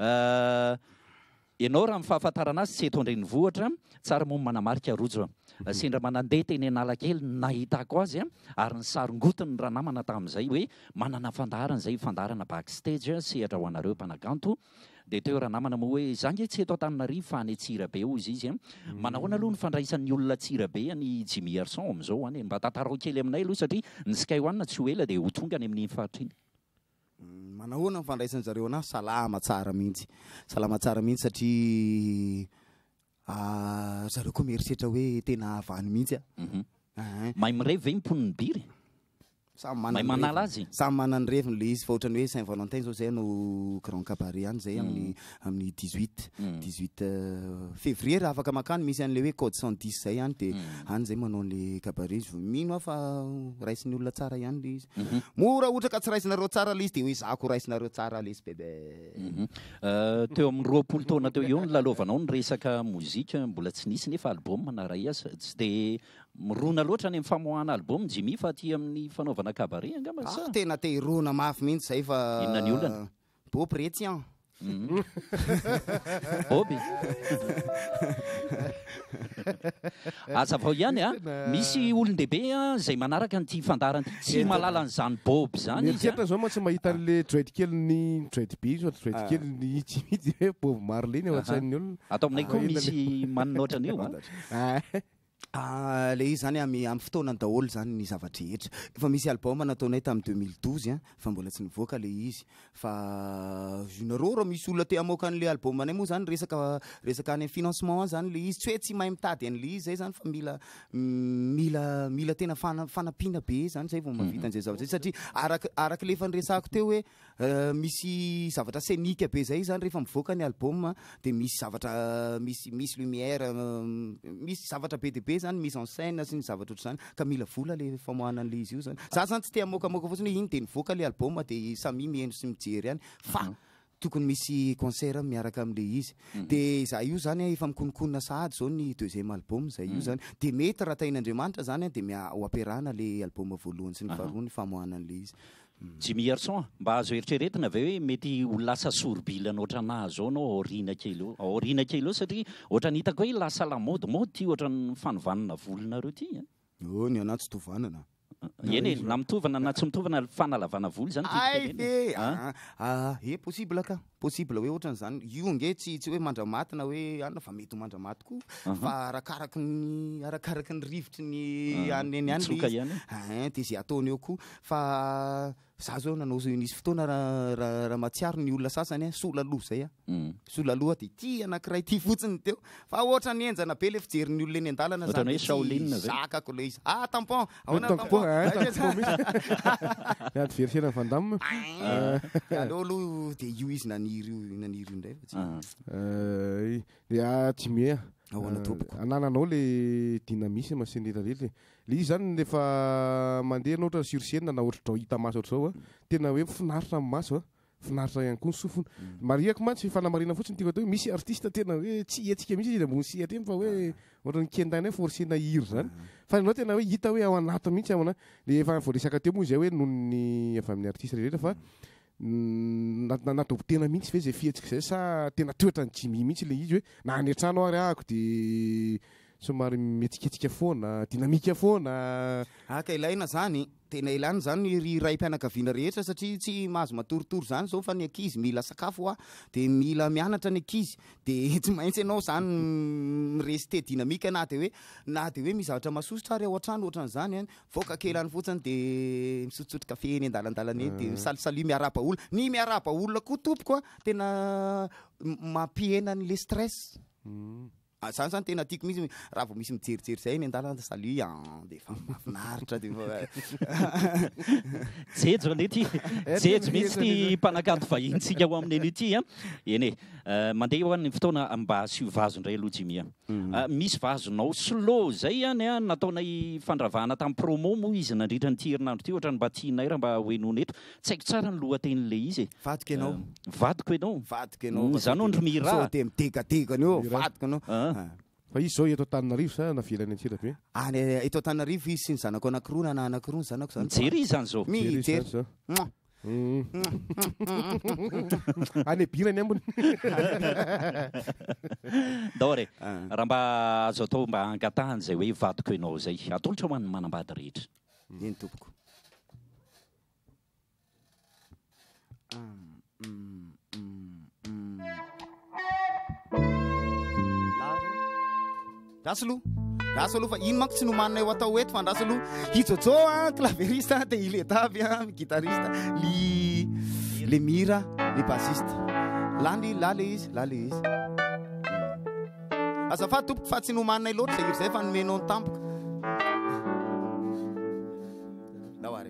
Ianao raha mifahafantarana azy tsy eto an-drenivohitra, tsara moa manamarika rojo. Sendra manandeha teny Analakely nahitako azy ary ny sarongotiny raha namana tamin'izay hoe manana fandarana izay fandarana backstage sehatra ho anareo mpanakanto. Dia teo raha namana moa hoe za nge tsy eto Antananarivo fa any Tsirabe hozy izy. Manahoana aloha ny fandraisan'ny olona Tsirabe ny Jimmy Arson amin'izao any. Mba tantarao kely aminay aloha satria ny Sky One tsy ho ela dia ho tonga any amin'ny faritra iny. Manahoana ny fandraisan'ny zareo anahy salama tsara mihitsy. Salama tsara mihitsy satria zareo koa mieritreritra hoe tena avany mihitsy. Mahay mirery ve mimpon'ny biry? Mahay manala azy? Samy manana ny reviny le izy fa ohatrany hoe Saint Valentin zao zay no Grand Cabaret any zay amin'ny 18 février raha afaka makany misy an'le hoe code 110 zay any dia any zay manao an'le cabaret izy. Mino aho fa raisin'ny olona tsara ihany le izy. Mora ohatra ka tsy raisinareo tsara le izy dia hoe zako raisinareo tsara le izy bebe. Teo amin'ny 20 taona teo eo ny lalovanao ny resaka mozika mbola tsy nisy nefa album naray azy tsy dia mirona loatra any amin'ny famoahana album Jimmy fa aty amin'ny fanaovana cabaret angamba sa? Tena te irona mafy mihitsy zay fa inona ny olana? Beau Chrétien. Oby aza vao ihany a misy olon-dehibe a zay manaraka nyty fandaranty tsy malala an'izany bob zany izy mieritseritra zao ma tsy mahita an'le dread kely dread be izy dread kely tsy mity hoe bob marley ao an-tsain'ny olona atao aminay koa misy maninoatra an'io le izy zany amin'ny fotoanany daholo zany ny zavatra rehetra efa misy album nataonay tamin'ny 2012 fa mbola tsy nivoaka le izy fa junareo raha misy olona te hamoaka an'le album anay moa zany resaka any financement zany le izy tsy hoe tsy mahay mitady an'le izy zay zany fa mila tena fanampiana be zany zay vao mahavita an'izay zavatra satria araka le efa niresahako teo hoe misy zavatra scénique be zay zany rehefa mivoaka ny album de misy zavatra misy lumière misy zavatra be de be zany mise en scène sy ny zavatra ohatr'izany ka mila vola le famoahana an'le izy io zany za zany tsy te hamokamoka fotsiny hoe iny de nivoaka le album de samy miendro sy mijery ihany fa tokony misy concert miaraka am'le izy de za io zany efa mikonikonina sahady zao ny deuxième album zay io zany de mety raha tain'Andriamanitra zany de ho amperahana le album voalohany sy ny faharoa ny famoahana an'le izy. Jimmy Herson mba azo eritreretina ve hoe mety ho lasa sorobilana ohatrana zao anao aoriana kely eo satria ohatrany hitako hoe lasa lamodimody ty ohatrany fanovanana volonareo ty ny anaty tsy tovanana eny na mitovana na tsy mitovana fanalavana volo zany possible ka possible hoe ohatran'izany io nge tsy hoe mandramaty na hoe ana fa mety ho mandramaty koa fa arakaraky ny rivotry ny any de zay ataony eo koa fa za zao nanao nisy fotoana raha matsiaro ny olona sasany sola loha zay sola loha de ty anankiray ty fotsiny teo fa ohatra ny enjana be le fijeriny olona eny an-dalana zakako le izy tampon adversaire Vandam aleo aloha de io izy naniry io ndray tsy mia anananao le dynamisme sy ny rehetrarehetra le izy zany rehefa mandeha ohatra sur scène na ohatrao hita maso ohatr'izao tena hoe finaritra amin'ny maso finaritra ihany koa ny sofona mariako mantsy fanamarina fotsiny tiako atao misy artiste tena hoe tsy hetsika mihitsy izy ambony sihatra eny fa hoe ohatrany kendaina hoe forcena hiry zany fa anao tena hoe hita hoe ao anaty mihitsy amana le efa voaresaka teo moa zay hoe noho ny avy amin'ny artiste rehetra fa natao tena mihitsy ve zay fihetsika zay sa tena toetra ny Jimmy mihitsy le izy hoe na any an-trano ary ahako de somary metsiketsika foana dinamika foana aka ilaina zany tena ilana zany ry ray mpianakaviana rehetra satria tsy mahazo matoritory zany zao fa ny ankizy mila sakafo de mila mianatra ny ankizy de tsy maintsy ianao zany miresite dinamika na de hoe misy zavatra masosotra ary ao an-trano ohatran'izany voaka kely any fotsiny de misotsotry kafe eny an-dalandalana eny de misalisaly miaraba olona ny miaraba olona koa tompoko tena mampihena n'le stress zany zany tena tiako mihitsy raha vao misy mijerijery zay eny an-dalana salut de fa mahafinaritra de jejo ane ty jejo mihitsy ty mpanakanto vahintsika ho amin'ny an'ity eny mandeha ho an'ny fotoana mba asio vazo indray aloha Jimmy misy vazonao slow zay any nataonay fandravahana tamin'ny promo moa izy nandritra ny herinandro ty ohatrany mba tianay raha mba hoenona eto tsy haiko tsara ny lohatenin'le izy vadiko ianao zany ondro mira de midegadegany eo vadiko anao fa izy zao eto Antananarivo sa navelany antsira be eto Antananarivo izy sy ny zanako anankiroa na anankiroa ny zanako zany mijery izy zany zao mijery any birany ambony daore raha mba azo atao mba angatahany zay hoe vadiko ianao zay atolotra ho an'ny manambady rehetra eny tompoko Rasy aloha fa ino manko tsy nomanina eo atao eto fa ndrasy aloha hitsôtsô claveriste de iletavy guitariste le mira le bassiste la le izy azafady tompoko fa tsy nomanina loatra zay zay fa nomenao ny tampoka daoare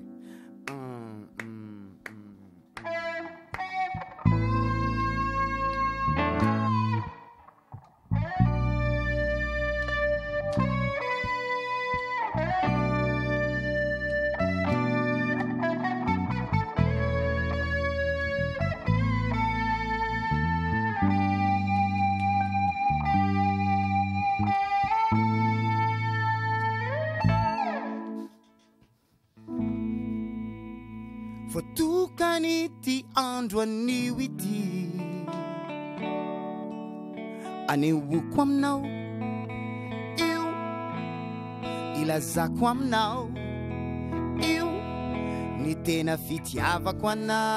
voatokany ty andro anio ity anehoako aminao io ilazako aminao io ny tena fitiavako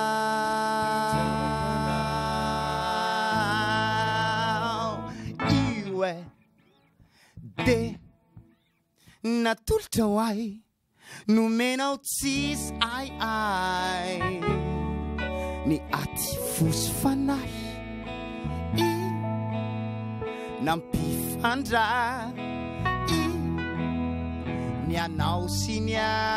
anao io e de natolotra ho ahy nomenao tsisy ai ny aty fosy fanahy i nampifandra i ny anao sy ny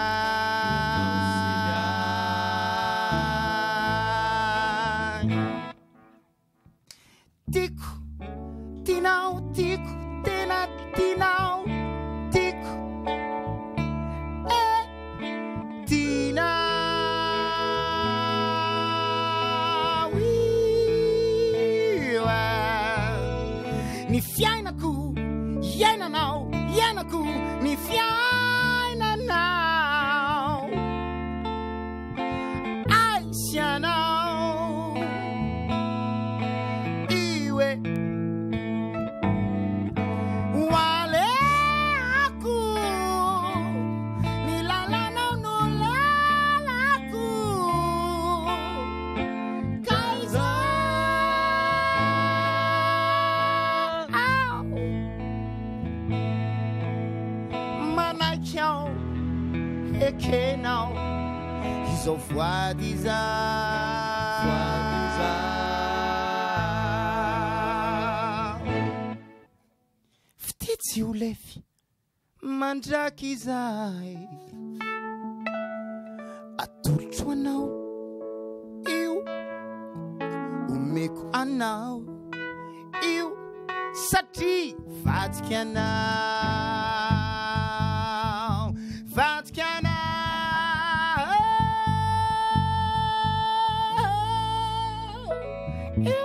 tiako tinao tiako tena tinao tiako tinao iwa ny fiainako iainanao iainako ny fiainanao aisianao iwe waleako ny lalanao no lalako kaiza manaiky ao ekenao izao voady iza fitetsy ho lefy mandraky izay atolotro anao io omeko anao io satria vadika anao vadika anao io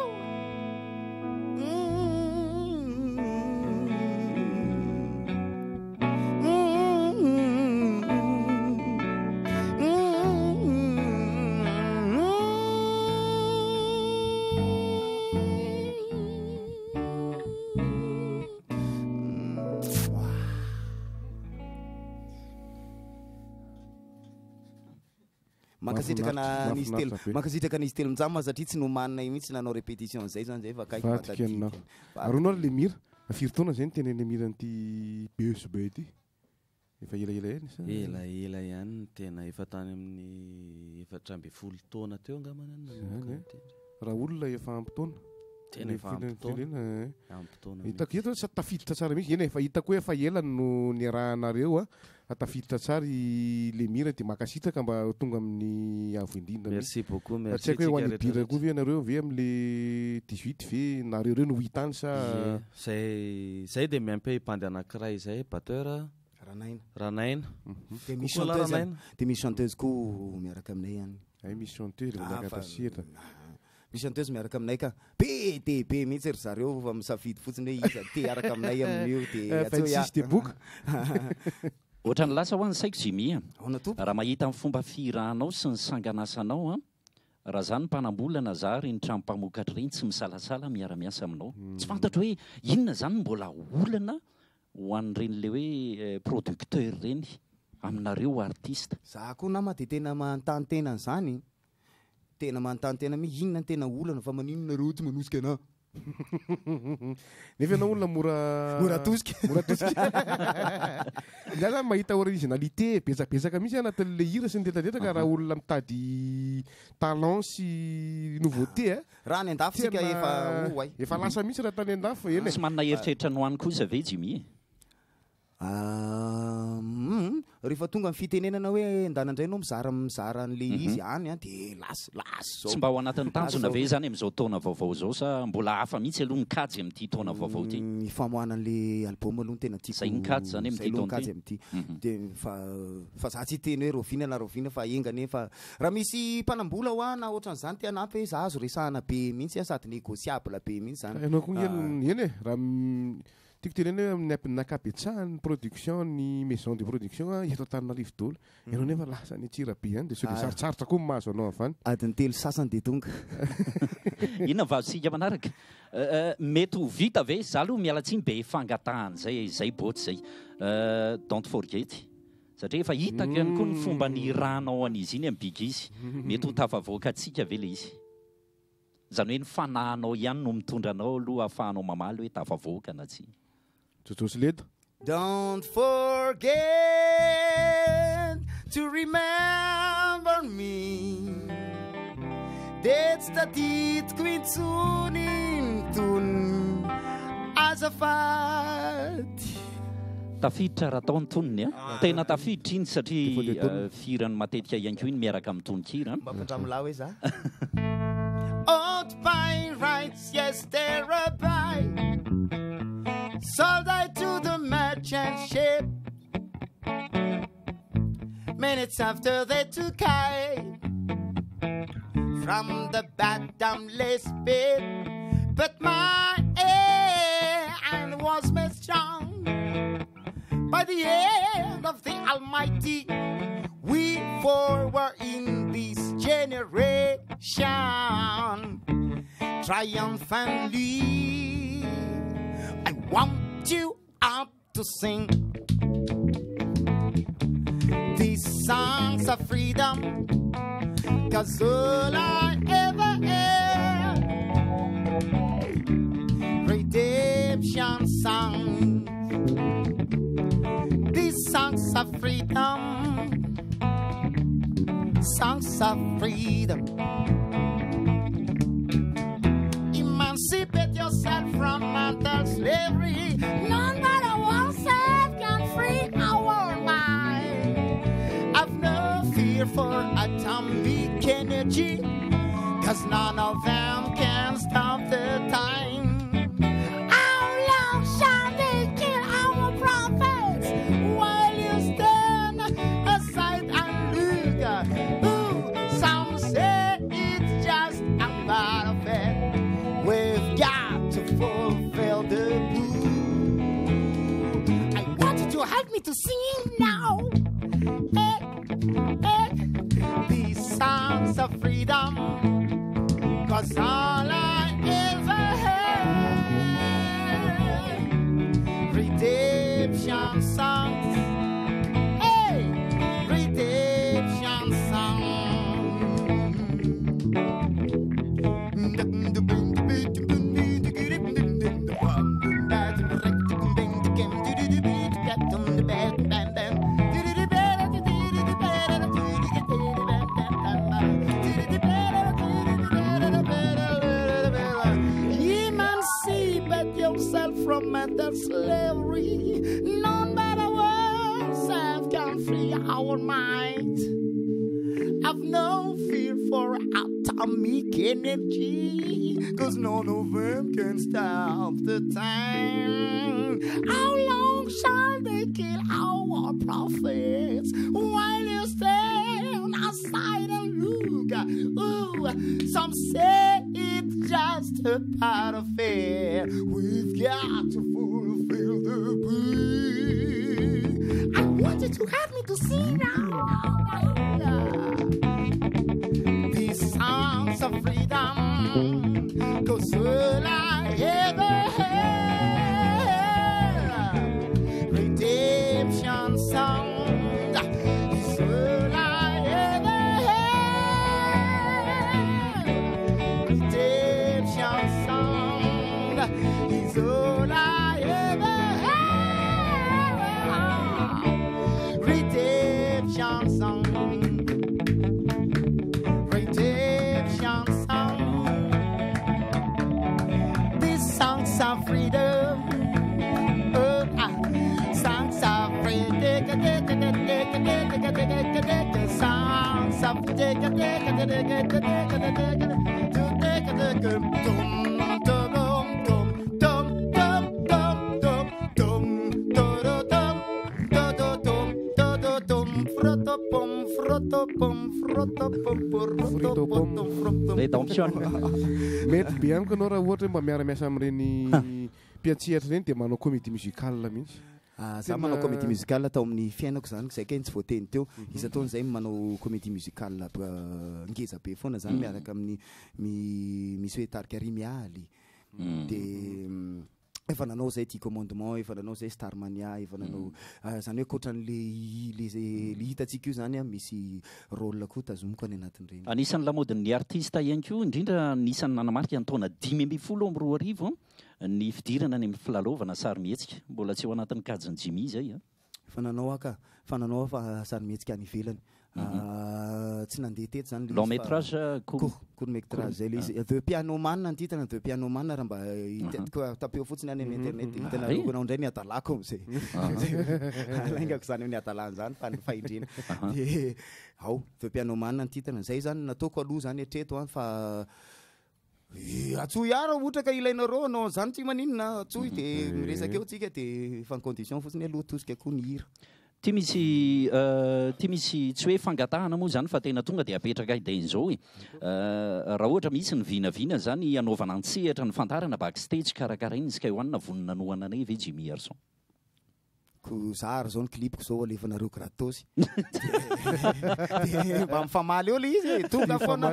makasitraka nisy telo njama satria tsy nomanina io mihitsy nanao répétition zay zany zay fa kaiky vatikanao aronao le mira firy taona zay ny teneny miran'ity BSB ty efa elaela ihany sa elaela ihany ny tena efa tany amin'ny 4 taona teo angamanany raha olona efa ampitaona tena efa ampitaona hitako eto sa tafiditra tsara mihitsy eny efa hitako hoe efa elany no ny rahanareo tafiditra tsara le mira dia makasitraka mba tonga amin'ny avo indrindra merci beaucoup merci tsy haiko hoe ho an'ny bira koa ve anareo ve amin'le 18 ve nareo reo no hitany sa zay dia miampy hipandy anankiray zay batteur ranaina dia misy chanteuse koa miaraka aminay ihany ay misy chanteuse miakatasiatra misy chanteuse miaraka aminay ka be de be mihitsy ry zareo fa misafidy fotsiny hoe iza te araka aminay amin'io dia tsisy de boka ohatrany lasa ho any saiko Jimmy raha mahita amin'ny fomba firahanao sy ny sanganasanao raha zany mpanambolana za reny tranom-pamokatra reny tsy misalasala miara-miasa aminao tsy fantatro hoe inona zany mbola olana ho an'ireny le hoe producteur reny aminareo artiste za koa nama dia tena manontany tena zany tena manontany tena mi inona ny tena olana fa maninonareo tsy manosika ana nefa ianao olona mora tosika za zany mahita originalité betsabetsaka misy anatin'le hira sy ny detadetaka raha olona mitady talent sy nouveauté raha ny andafitsika efa lasa misy raha tany andafo eny sy manana heritreritra nohany kosa ve Jimmy rehefa tonga amin'ny fitenenana hoe andanandray anao mizara an'le izy any dia lasy zao tsy mba ao anatin'ny tanjona ve zany amin'izao taona vaovao zao sa mbola hafa mihitsy aloha nikajy amin'ity taona vaovao ty ny famohanan'le album aloha tena tiako zay nikajy zany amin'ity taona ty dia fa za tsy teny hoe rovina na rovina fa engany fa raha misy mpanambola ho ana ohatran'izany ty anampy hoe za azo resahana be mihitsy sady négociable be mihitsy zany ianao koa eny raha tiako teneny hoe amin'ny nakapetsahany production ny maison de production eto Antananarivo daholo ianao nefa lasa ny tsirabe any dia sao dia sarotsarotra koa mahazo anao avany adiny telo sasany dia tonga inona vazosika manaraka mety ho vita ve za aloha mialatsiny be fangatahany zay boty zay don't forget satria efa hitako ihany koa ny fomba ny ranao an'izy iny amin'ny bigy izy mety ho tafavoaka atsika ve le izy zany hoe ny fanahinao ihany no mitondra anao aloha ahafahanao mamaly hoe tafavoaka na tsy tsotsosy leto Don't forget to remember me. That's the tit quintunin tun azafat. Tafiditra raha ataony tonony a tena tafiditra iny satria firany matetika ihany koa iny miaraka amin'ny tononkira mampandramilao hoe za old pine rights yes teraby sold I to the merchant ship minutes after they took I from the bottomless pit but my hand was made strong by the hand of the Almighty. We four were in this generation triumphantly. I want you out to sing these songs of freedom, 'cause all I ever had, redemption songs. These songs of freedom, songs of freedom. Emancipate yourself from mental slavery. None but oneself can free our mind. I've no fear for atomic energy, 'cause none of them can stop the time. How long shall they kill our prophets while you stand aside and look? Ooh, some say it's just a part of it. We've got to fulfill the blue. I want you to help me to sing now. These songs of freedom, 'cause all I ever had, redemption songs, hey, redemption songs. Emancipate yourself from mental slavery. None but ourselves can free our mind. I've no fear for atomic energy, 'cause none of them can stop the time. How long shall they kill our prophets while you stand aside and look? Ooh, some say it's just a part of it. We've got to fulfill the blue. I want you to help me to sing now. These songs of freedom, 'cause all I ever had, redemption song is all I ever had. Redemption song is all I ever had. Redemption song. Songs of freedom, songs of freedom, songs of Redemption. mety be amiko anao raha ohatra mba miara-miasa amin'ireny mpiatsihatra reny dia manao comédie musicale mihitsy. Za manao comédie musicale tao amin'ny fiainako zany zay kay tsy voateny teo izy ataony zay manao comédie musicale ngeza be foana zany miaraka amin'ny misy hoe tarikary mialy de efa nanao zay ty commandement efa nanao zay Starmania efa nanao zany hoe koatran'le hitatsika io zany a misy rôle koa tazomiko any anatin'ireny. Anisan'ny lamodin'ny artista ihany koa indrindra anisan'ny nanamarika ny taona 2010 ny fidirana any amin'ny filalaovana sarimihetsika mbola tsy eo anatin'ny kajiny Jimmy zay a. Fa nanao fa sarimihetsika any ivelany. Tsy nandeha teto zany long métrage court métrage zay le izy The Piano Man ny titrany The Piano Man raha mba hitetiko tapeo fotsiny any amin'ny internet hitanareo anao indray niatalako am'zay alaingako zany amin'ny atalany zany fa ny faindrena de ao The Piano Man ny titrany zay zany nataoko aloha zany hatreto a fa atsoy ara ohatra ka ilainareo anao zany tsy maninona atsoy de miresaka eo tsika de fa ny condition fotsiny aloha tosika koa ny hira. Ty misy tsy hoe fangatahana moa zany fa tena tonga dia apetraka idain'izao e. Raha ohatra misy ny vinavina zany anaovana antsehatra ny fantarana backstage karakarainy Sky One vonina noana anay ve Jimmy Harrison. Zahara zao ny klipiko zao alefanareo gratos mba mifamaly eo le izy tonga foana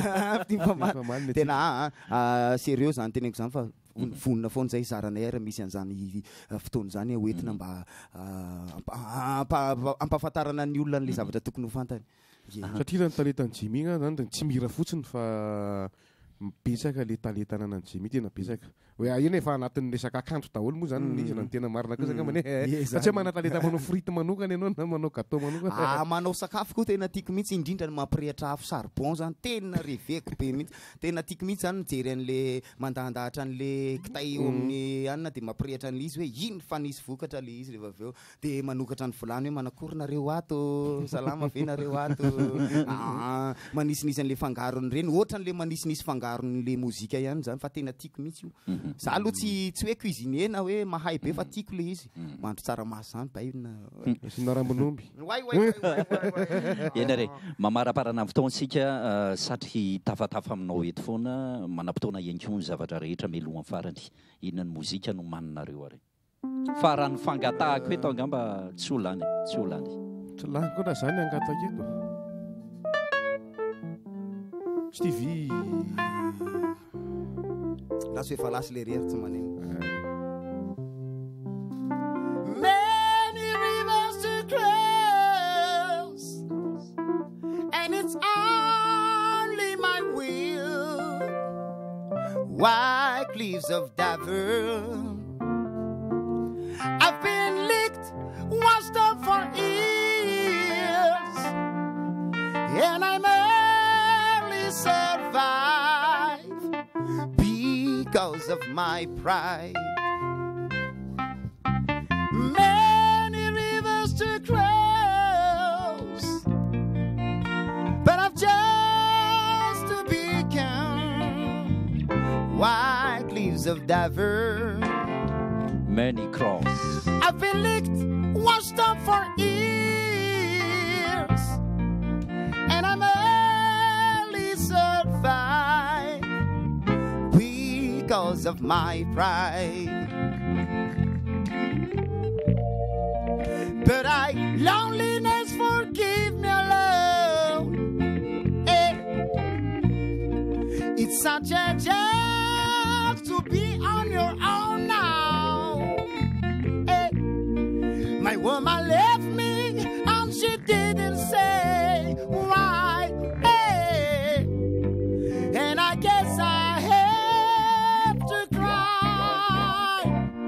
tena sérieux zany teneko zany fa vonona foana zay zaranay ara misy an'izany fotoana zany hoentina mba ampahafantarana ny olona n'le zavatra tokony ho fantany. Satria ny talentan'ny Jimmy zany tsy mira fotsiny fa betsaka le talentana anan'ny Jimmy tena betsaka. Hoe ina efa anatin'ny resaka akanjo daholo moa zany izy na tena marina kosa angambany satria mana talenta manao frity manokana ianao na manao gâteau manokana. Manao sakafo koa tena tiako mihitsy indrindra ny mampirehatra afo charbon zany tena reveko be mihitsy tena tiako mihitsy zany mijery an'le mandahandahatra an'le kitay eo amin'ny anina de mampirehatra an'le izy hoe ino fa nisy vokatra le izy rehefa avy eo de manokatra ny volany hoe manakorinareo ato salama ve nareo ato manisinisy an'le fangarony reny ohatran'le manisinisy fangaron'le mozika ihany zany fa tena tiako mihitsy io. Za aloha tsy hoe cuisinier na hoe mahay be fa tiako le izy mandro tsaramaso zany baina sina rambonomby ena re mamaraparana fotoansika satry tafatafa aminao eto foana manam-potoana ianko ny zavatra rehetra melohan'ny farany inona ny mozika no maninareo ary farany fangatahako eto angamba tsy olany tsy laniko raha zany angataka eto Stevie Lasy efa lasy le rery tsy maneno. Many rivers to cross and it's only my will. White cliffs of Davern I've been licked, washed up for years and I barely survive because of my pride. Many rivers to cross, but I've just to become white cliffs of Davern. Many cross. I've been licked, washed up for years, and I barely survive because of my pride. But loneliness, forgive me alone. It's such a joy to be on your own now. My woman left me and she didn't say why. And I guess I have to cry.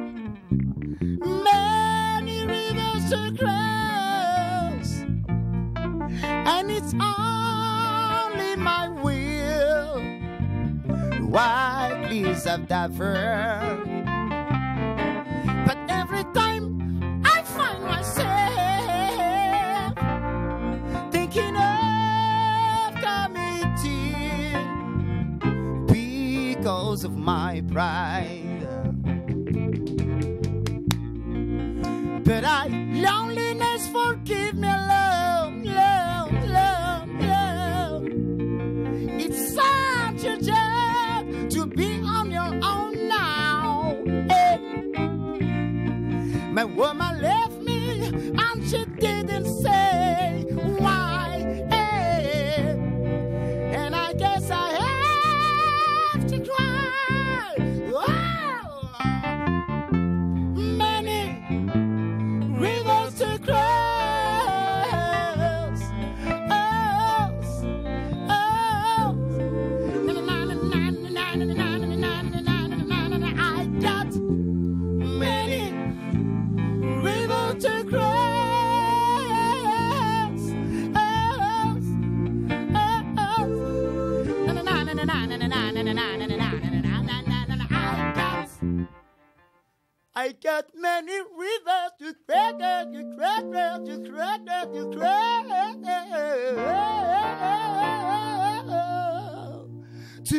Many rivers to cross, and it's only my will. White cliffs of Davern. But every time I find myself thinking of committing because of my pride. But loneliness, forgive me alone, love, love, love. It's such a joy to be on your own now. she didn't say why. And I guess I have to cry. Many rivers to cross. I got many rivers to cross. I got many rivers to cross, to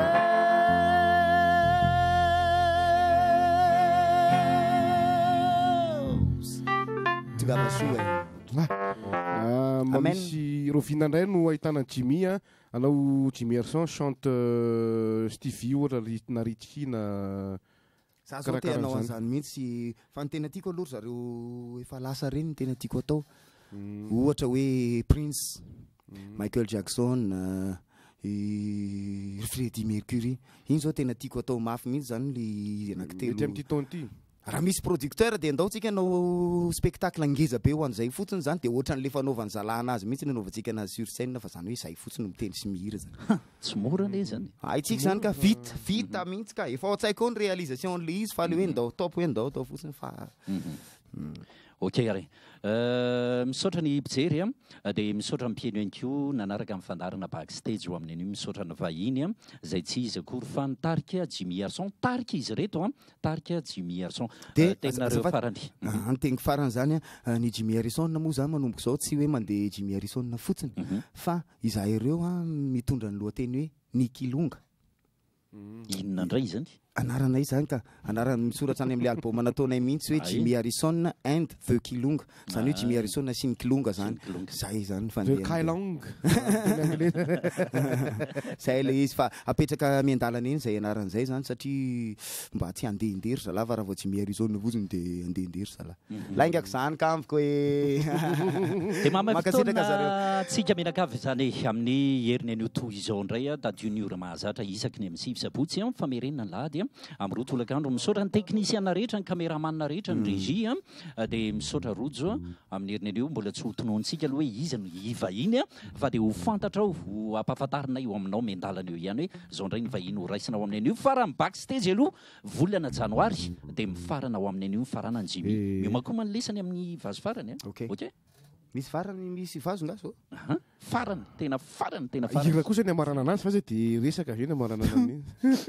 Misy Rofina indray no ahitana Jimmy a, anao Jimmy Herson chante Stevie ohatra na Richie na za zao te anao an'izany mihitsy fa ny tena tiako aloha zareo efa lasa reny ny tena tiako atao ohatra hoe Prince, Michael Jackson, Freddie Mercury, iny zao tena tiako atao mafy mihitsy zany le anankitelo mety amin'ity taona ity. Raha misy producteur dia andaontsika anao spectacle ngeza be ho an'izay fotsiny zany dia ohatran'le fanaovany zalana azy mihitsy nanaovantsika anazy sur scène fa zany hoe izay fotsiny miteny sy mihira zany. Tsy mora le zany. Haitsika zany ka vita mihitsy ka efa ao an-tsaiko ny réalisation le izy fa le hoe ndao top hoe ndao atao fotsiny fa Ok ary misaotra ny mpijery dia misaotra ny mpieno ihany koa nanaraka amin'ny fandarana backstage ho amin'ny an'io misaotra ny vahiny izay tsy izy akory fa nitarika Jimmy Herson, tarika izy reto tarika Jimmy Herson tenareo farany anteny farany zany ny Jimmy Herson moa zany manomboka izao tsy hoe mandeha Jimmy Herson fotsiny fa izahay ireo mitondra ny lohateny hoe Nicky Longa. Inona indray zany? Anaranay zany ka anarany misoratra any amin'ilay album nataonay mihitsy hoe Jimmy Harrison and the Kilonga, zany hoe Jimmy Harrison sy ny Kilonga zany, zay zany fandeha zay le izy fa apetraka miandalana iny zay anaran'izay zany satria mba tsy andehandery zalahy raha vao Jimmy Harrison voziny dia andehandery zalahy laingako zany ka amiko hoe dia mamafitoana tsika menakavy zany amin'ny heriny an'io toy izao indray dadio ny ora mahazatra isaky ny amin'ny sivy sabotsy famerenina ny lahady amin'ny roa tolakandro misaotra ny teknisiana rehetra ny kameramanina rehetra ny regie dia misaotra rojo amin'ny heriny an'io mbola tsy ho tonoantsika aloha hoe izy no hivahiny fa dia ho fantatra ao ho ampahafantarina io aminao miandalana eo ihany hoe zao indray ny vahiny ho raisina ao amin'ny an'io fara ny backstage aloha volana janoary dia mifarana ao amin'ny an'io farana ny Jimmy miomakoma ny lesany amin'ny vazo farany ok misy farany misy vazo nga so farany tena ira kosa ny amarana anazy fa zay dia resaka avy eny amarana anany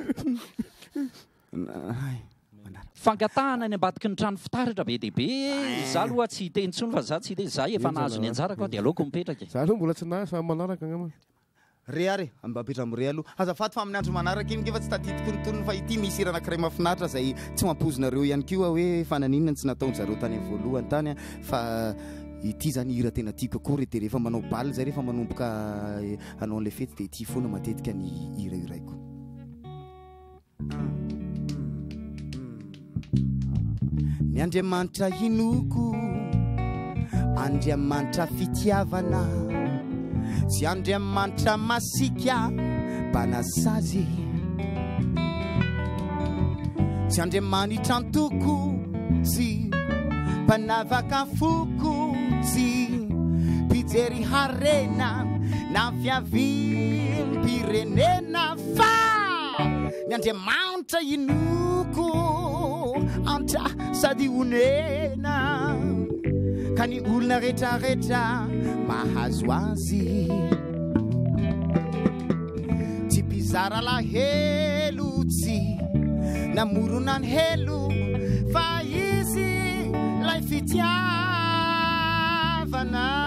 fangatahana ny ambadiky ny trano fitaratra be deaibe za aloha tsy teny tsony fa za tsy de za efa nahazo ny anjarako dia aleoko mipetraka za aloha mbola tsy na fa manaraka angamba re ary ambapetra amire aloha azafaty fa amin'ny andro manaraka iny fa tsy tadidiko ny tonony fa ity misy irana kiray mafinaritra zay tsy mampozonareo ihany koa hoe fananinona tsy nataony zareo tany amin'ny voalohany tany fa ity zany hira tena tiako akory dia rehefa manao baly zay rehefa manomboka hanao an'ilay fety dia ity foana matetika ny hira iraiko ny Andriamanitra hinoko Andriamanitra fitiavana sy Andriamanitra masika banasazy sy Andriamanitra antoko sy mpanavaka fokotsy pijery harena na fiavim-pirenena fa ny Andriamanitra inoko anta sady onena ka ny olona rehetrarehetra mahazo azy tsy mpizara lahelo tsy namorona ny helo fa izy lay fitiavana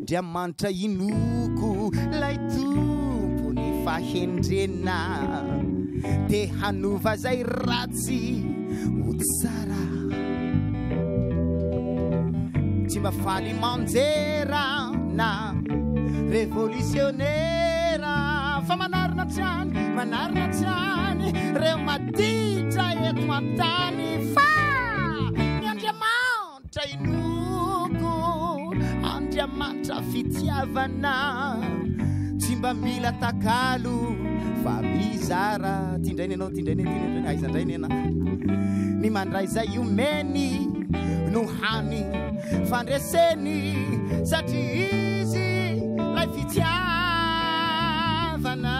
Andriamanitra inoko lay tompony fahendrena de hanova zay ratsy ho tsara tsy mafaly manjera na révolutionnaire fa manarina trany reo maditra eto an-tany fa ny Andriamanitra inoko Andriamanitra fitiavana tsy mba mila takalo fa mizara tindrainy anao tindrainy aizandrainy ana ny mandray zay omeny no hany fandreseny satria izy lay fitiavana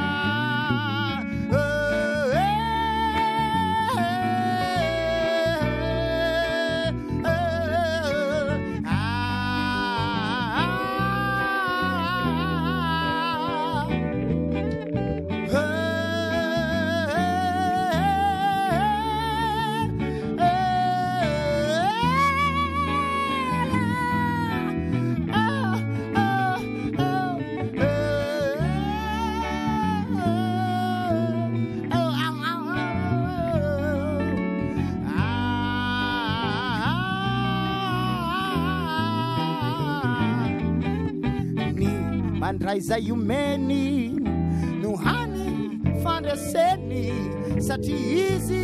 mandray zay omeny no hany fandreseny satria izy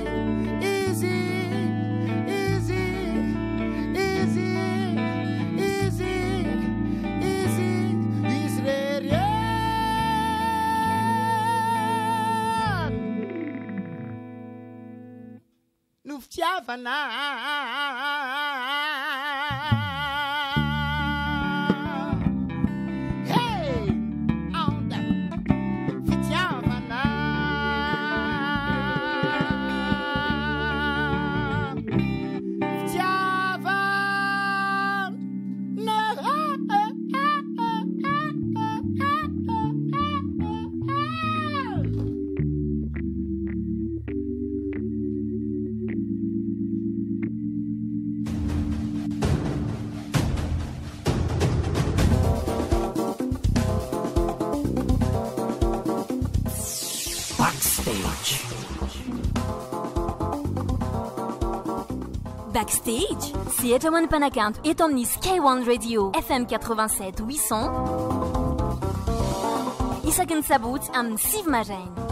rery no fitiavana Backstage, sehatra hoan'ny mpanakanto eto amin'ny Sky One Radio FM 87 800 isaky ny sabotsy amin'ny 6 maraina.